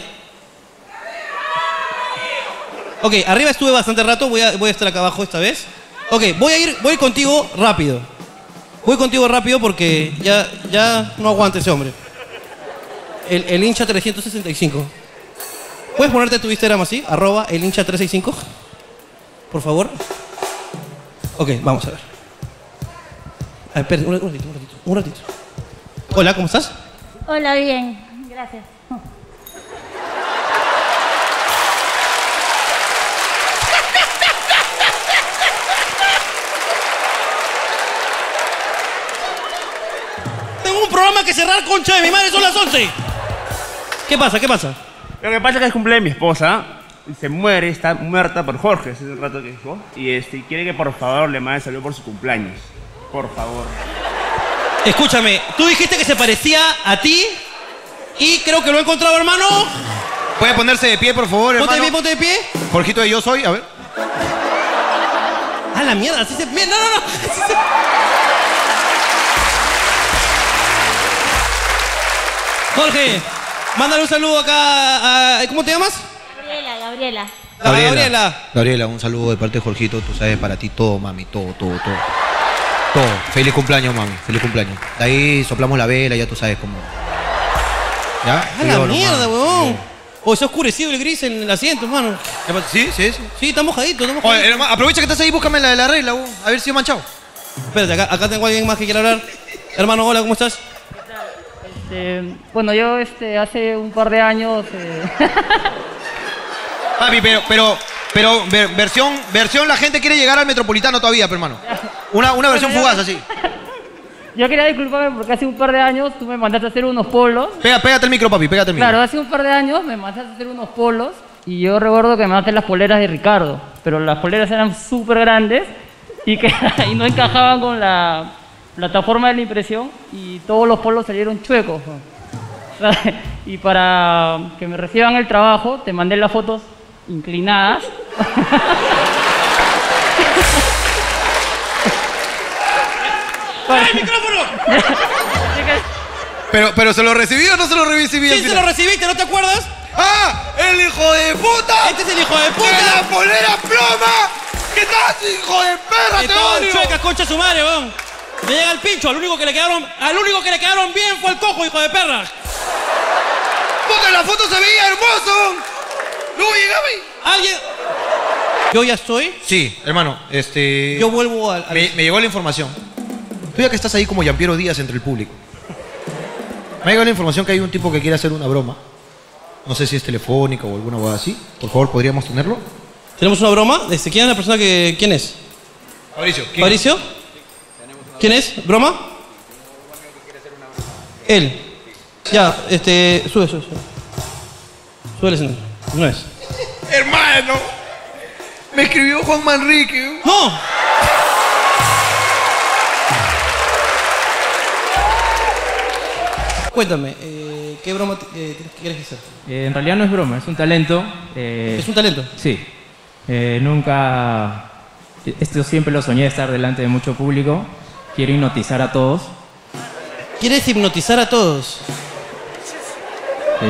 Ok, arriba estuve bastante rato, voy a, voy a estar acá abajo esta vez. Ok, voy a ir, voy contigo rápido. Voy contigo rápido porque ya, ya no aguanta ese hombre. El, el hincha trescientos sesenta y cinco. ¿Puedes ponerte tu Instagram así? Arroba el hincha trescientos sesenta y cinco. Por favor. Ok, vamos a ver. A ver, espérate, un, un ratito, un ratito, un ratito. Hola, ¿cómo estás? Hola, bien. Gracias. Tengo un programa que cerrar, concha de mi madre, son las once. ¿Qué pasa? ¿Qué pasa? Lo que pasa es que es cumpleaños de mi esposa se muere, está muerta por Jorge, hace un rato que dijo. Y este, quiere que por favor le mande saludo por su cumpleaños. Por favor. Escúchame, tú dijiste que se parecía a ti y creo que lo he encontrado, hermano. ¿Puede ponerse de pie, por favor, Ponte de hermano? pie, ponte de pie. Jorgito de Yo Soy, a ver. Ah, la mierda, así se... No, no, no. Así se... Jorge, mándale un saludo acá a... ¿Cómo te llamas? Gabriela, Gabriela. Gabriela. Gabriela. Gabriela, un saludo de parte de Jorgito. Tú sabes, para ti todo, mami, todo, todo, todo. Todo. Feliz cumpleaños, mami. Feliz cumpleaños. De ahí soplamos la vela, ya tú sabes cómo. ¿Ya? Ah, la Cuidado, mierda, mami. huevón. O se ha oscurecido el gris en el asiento, hermano. ¿Sí? ¿Sí? ¿Sí? Sí, está mojadito, está Oye, mojadito. hermano, aprovecha que estás ahí, búscame la de la regla, huevón. A ver si he manchado. Espérate, acá, acá tengo a alguien más que quiere hablar. Hermano, hola, ¿cómo estás? Este, bueno, yo este, hace un par de años... eh, Papi, pero, pero, pero, ver- versión, versión, la gente quiere llegar al Metropolitano todavía, pero, hermano. Una, una versión Bueno, fugaz, ya- así. Yo quería disculparme porque hace un par de años tú me mandaste a hacer unos polos. Pega, pégate el micro, papi, pégate el micro. Claro, hace un par de años me mandaste a hacer unos polos y yo recuerdo que me mandaste las poleras de Ricardo, pero las poleras eran súper grandes y, que, y no encajaban con la plataforma de la impresión y todos los polos salieron chuecos. ¿No? Y para que me reciban el trabajo te mandé las fotos inclinadas. ¡Ay, micrófono! Pero, pero ¿se lo recibí o no se lo recibí? al Sí, se final? lo recibiste, ¿no te acuerdas? ¡Ah! ¡El hijo de puta! Este es el hijo de puta. ¡De la polera ploma! ¿Qué tal, hijo de perra? Que ¡Te todo odio! chueca, concha su madre, weón. Me llega el pincho, al único que le quedaron, al único que le quedaron bien fue el cojo, hijo de perra. ¡Puta, en la foto se veía hermoso! ¡No llegaba! ¿Alguien? ¿Yo ya estoy? Sí, hermano, este... Yo vuelvo al... al- Me, me llegó la información. Tú ya que estás ahí como Yampiero Díaz entre el público. Me ha llegado la información que hay un tipo que quiere hacer una broma. No sé si es telefónica o alguna cosa así. Por favor, ¿podríamos tenerlo? ¿Tenemos una broma? Este, ¿quién es la persona que... ¿Quién es? Fabricio. ¿quién? ¿Fabricio? ¿Quién es? ¿Broma? Él. Ya, este... Sube, sube, sube. Sube el escenario. No es. ¡Hermano! Me escribió Juan Manrique. ¡No! Cuéntame, eh, ¿qué broma t- eh, qué quieres hacer? Eh, en realidad no es broma, es un talento. eh, ¿Es un talento? Sí. Eh, nunca. Esto siempre lo soñé, estar delante de mucho público. Quiero hipnotizar a todos. ¿Quieres hipnotizar a todos? Sí.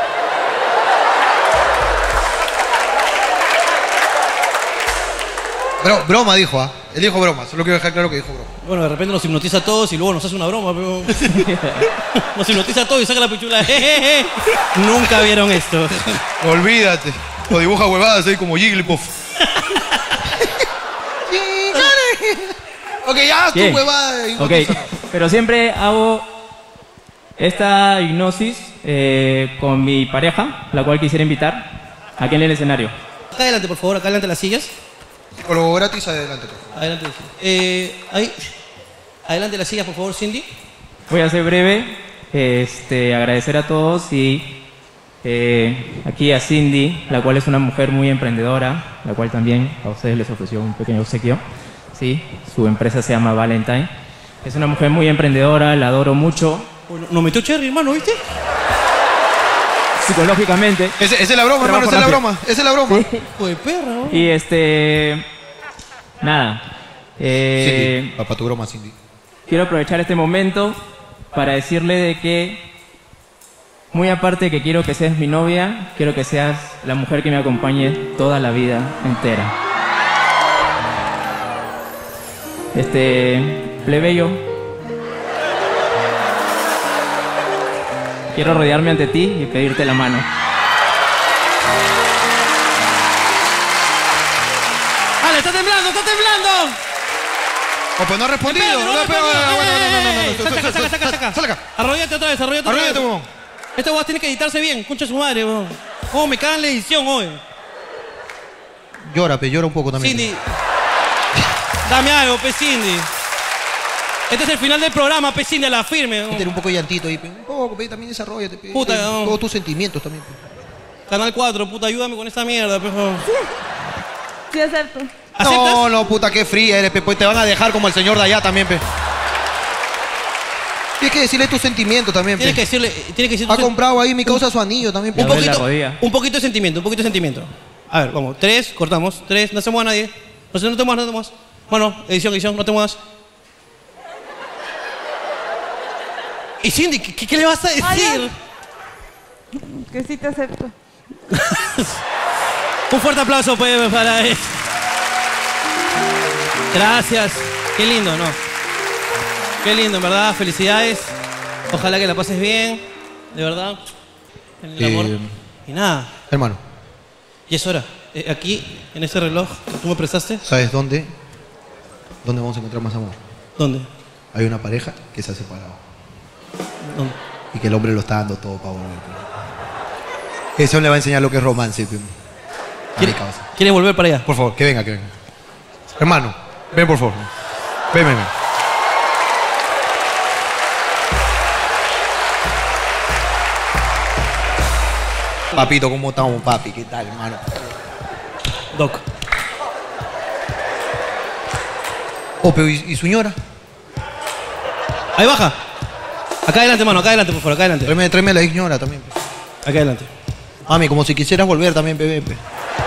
Bro, broma dijo, ¿ah? Él dijo broma, solo quiero dejar claro que dijo broma. Bueno, de repente nos hipnotiza a todos y luego nos hace una broma, pero... nos hipnotiza a todos y saca la pichula. Jejeje. Nunca vieron esto. Olvídate. O dibuja huevadas ahí como Jigglypuff. Ok, ya haz tu Bien. huevada. Ok, pero siempre hago esta hipnosis eh, con mi pareja, la cual quisiera invitar aquí en el escenario. Acá adelante, por favor, acá adelante las sillas. Psicólogo gratis, adelante. por favor. Adelante. Eh, ahí. Adelante las sillas, por favor, Cindy. Voy a ser breve, este, agradecer a todos y eh, aquí a Cindy, la cual es una mujer muy emprendedora, la cual también a ustedes les ofreció un pequeño obsequio. Sí, su empresa se llama Valentine. Es una mujer muy emprendedora, la adoro mucho. Nos metió Cherry, hermano, ¿viste? Psicológicamente. Esa esa es la broma, hermano, esa es la broma. Esa es la broma. Hijo de perra, ¿no? Y este. Nada. Eh, Cindy, papá, tu broma, Cindy. Quiero aprovechar este momento para decirle de que, muy aparte de que quiero que seas mi novia, quiero que seas la mujer que me acompañe toda la vida entera. Este, plebeyo, quiero rodearme ante ti y pedirte la mano. ¡Ale, está temblando, está temblando! Oh, pues no ha respondido. Espérate, No, espera, respondió. bueno, bueno, ¡Ey, no, no, no, ey, ey! no, Saca, no, saca, no, saca, no, saca. saca. Arrodíllate otra vez, arrodíllate otra vez. Arrodíllate, huevón. Esta hueá tiene que editarse bien, concha su madre, weón. ¿Cómo me cagan la edición hoy? Llora, pe, llora un poco también. Cindy. Dame algo, pe, Cindy. Este es el final del programa, pe, Cindy, a la firme. Métele un poco de llantito ahí, pe. Un poco, pe, también desarrollate, pe. Puta, Eh, no. Todos tus sentimientos también, pe. Canal cuatro, puta, ayúdame con esta mierda, por favor. Sí, acepto. No, no, puta, qué fría eres, pe. Pues te van a dejar como el señor de allá también, pe. Tienes que decirle tus sentimientos también, pe. Tienes que decirle... Tienes que decir Ha comprado ahí mi causa su anillo también, pe. Un poquito, un poquito de sentimiento, un poquito de sentimiento. A ver, vamos. Tres, cortamos. Tres, no se mueva nadie. No, se, no te muevas, no te muevas. Bueno, edición, edición, no te muevas. Y Cindy, ¿qué, qué le vas a decir? Ay, que sí te acepto. Un fuerte aplauso pues, para él. Gracias. Qué lindo, ¿no? Qué lindo, en verdad. Felicidades. Ojalá que la pases bien. De verdad. En el amor. Eh, Y nada. Hermano, Y es hora. Eh, aquí, en ese reloj que tú me prestaste. ¿sabes dónde? ¿Dónde vamos a encontrar más amor? ¿Dónde? Hay una pareja que se ha separado. ¿Dónde? Y que el hombre lo está dando todo para volver. pe. Eso le va a enseñar lo que es romance, pe. ¿Quiere, ¿Quiere volver para allá? Por favor, que venga, que venga. Hermano, ven por favor. Ven, ven, ven. Papito, ¿cómo estamos, papi? ¿Qué tal, hermano? Doc. Oh, pero ¿y, y su señora? Ahí baja. Acá adelante, mano. Acá adelante, por favor. Acá adelante. Tráeme, tráeme a la señora también. pe. Acá adelante. Mami, como si quisieras volver también, bebé. Pe.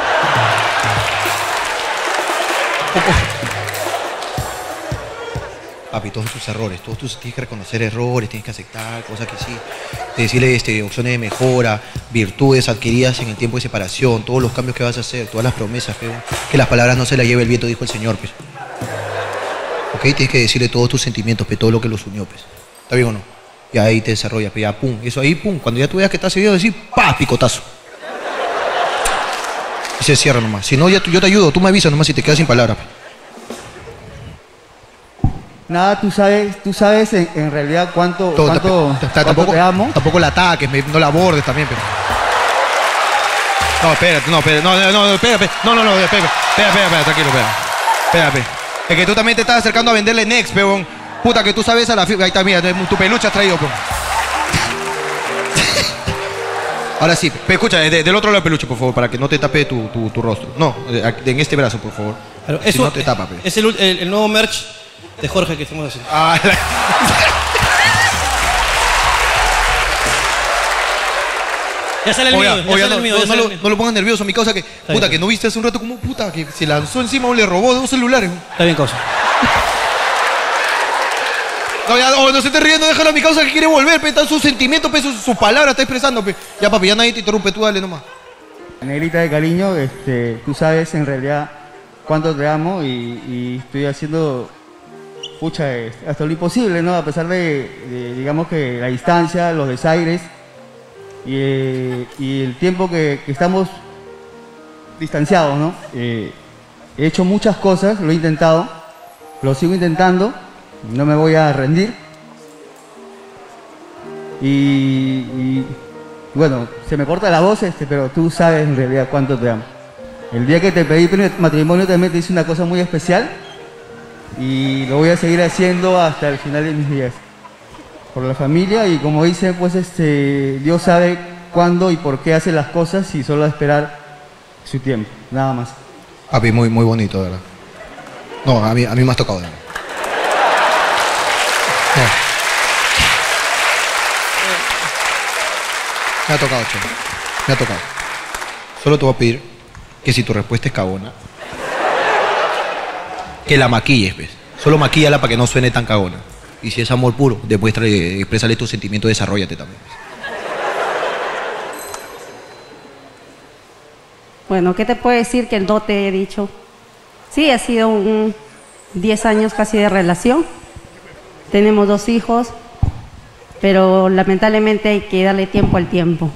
Papi, todos tus errores, todos tus tienes que reconocer errores, tienes que aceptar cosas que sí, decirle este, opciones de mejora, virtudes adquiridas en el tiempo de separación, todos los cambios que vas a hacer, todas las promesas, pe, que las palabras no se las lleve el viento, dijo el Señor, pues. Ok, tienes que decirle todos tus sentimientos, pe, todo lo que los unió, pues. ¿Está bien o no? Y ahí te desarrollas, pe, ya, pum, eso ahí, pum, cuando ya tú veas que estás seguido, decir, pa, picotazo. Y se cierra nomás. Si no, ya, tú- yo te ayudo, tú me avisas nomás si te quedas sin palabras, pe. Nada, tú sabes, tú sabes en, en realidad cuánto, Todo, cuánto, ta- ta- cuánto tampoco, te amo. tampoco la ataques, me- no la abordes también, pero. No, espérate, no, espérate, no, no, no, espérate, no, no, no, espérate, espérate, espérate, espérate, tranquilo, espérate. Espérate. Es que tú también te estás acercando a venderle Next, peón. Puta, que tú sabes a la fibra. Ahí está, mira, tu peluche has traído, peón. Ahora sí, pe, escucha, de- del otro lado del peluche, por favor, para que no te tape tu, tu, tu rostro. No, de- aquí, en este brazo, por favor. Claro, Si eso no te tapa, pe. es el, ul- el- el nuevo merch de Jorge que estamos haciendo. Ah, la- Ya sale el Oiga, mío, ya oiga, sale no, el mío. no, ya no sale lo, el mío. no lo pongas nervioso, mi causa que, puta, bien. que no viste hace un rato como puta, que se lanzó encima o le robó dos celulares. Está bien, causa. No, ya, oh, no se esté riendo, déjalo a mi causa que quiere volver, pe, están sus sentimientos, pe, sus, sus palabras, está expresando, pe. Ya, papi, ya nadie te interrumpe, tú dale nomás. Negrita de cariño, este, tú sabes en realidad cuánto te amo y, y estoy haciendo, pucha, es- hasta lo imposible, ¿no? A pesar de, de, digamos que la distancia, los desaires y, eh, y el tiempo que, que estamos distanciados, ¿no? Eh, he hecho muchas cosas, lo he intentado, lo sigo intentando, no me voy a rendir. Y, y, bueno, se me corta la voz, este, pero tú sabes en realidad cuánto te amo. El día que te pedí matrimonio también te hice una cosa muy especial y lo voy a seguir haciendo hasta el final de mis días. Por la familia y como dicen, pues este, Dios sabe cuándo y por qué hace las cosas y solo esperar su tiempo, nada más. Papi, muy, muy bonito, de verdad. No, a mí, a mí me has tocado, de verdad. No. Me ha tocado, che. Me ha tocado. Solo te voy a pedir que si tu respuesta es cagona, que la maquilles, ¿ves? Solo maquíllala para que no suene tan cagona. Y si es amor puro, demuéstrale, exprésale tus sentimientos, desarrollate también. Bueno, ¿qué te puedo decir que no te he dicho? Sí, ha sido un diez años casi de relación. Tenemos dos hijos, pero lamentablemente hay que darle tiempo al tiempo.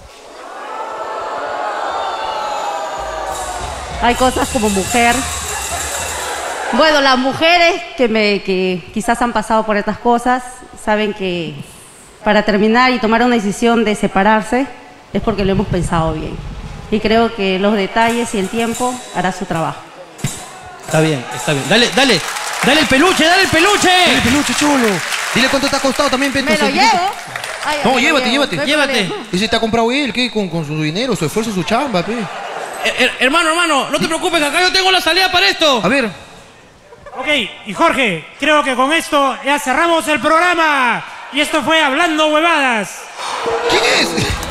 Hay cosas como mujer. Bueno, las mujeres que, me, que quizás han pasado por estas cosas saben que para terminar y tomar una decisión de separarse es porque lo hemos pensado bien. Y creo que los detalles y el tiempo hará su trabajo. Está bien, está bien. Dale, dale. Dale el peluche, dale el peluche. Dale el peluche, chulo. Dile cuánto te ha costado también, pe, Me tus lo sentimientos. llevo. Ay, No, ay, llévate, ay, llévate. no hay Llévate. problema. Ese te ha comprado él, ¿qué? Con, con su dinero, su esfuerzo, su chamba, pe. Her- hermano, hermano, no te preocupes, que acá yo tengo la salida para esto. A ver. Ok, y Jorge, creo que con esto ya cerramos el programa. Y esto fue Hablando Huevadas. ¿Quién es?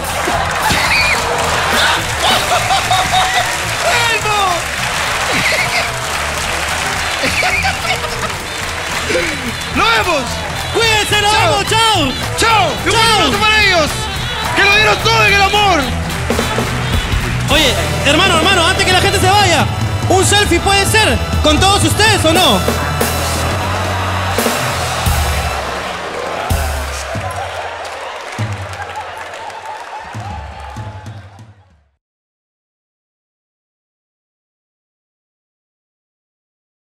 ¡Nos vemos! ¡Cuídense, nos vemos! ¡Chao! ¡Chao! ¡Un ¡Chao! aplauso para ellos! ¡Que lo dieron todo en el amor! Oye, hermano, hermano, antes que la gente se vaya, ¿un selfie puede ser con todos ustedes o no?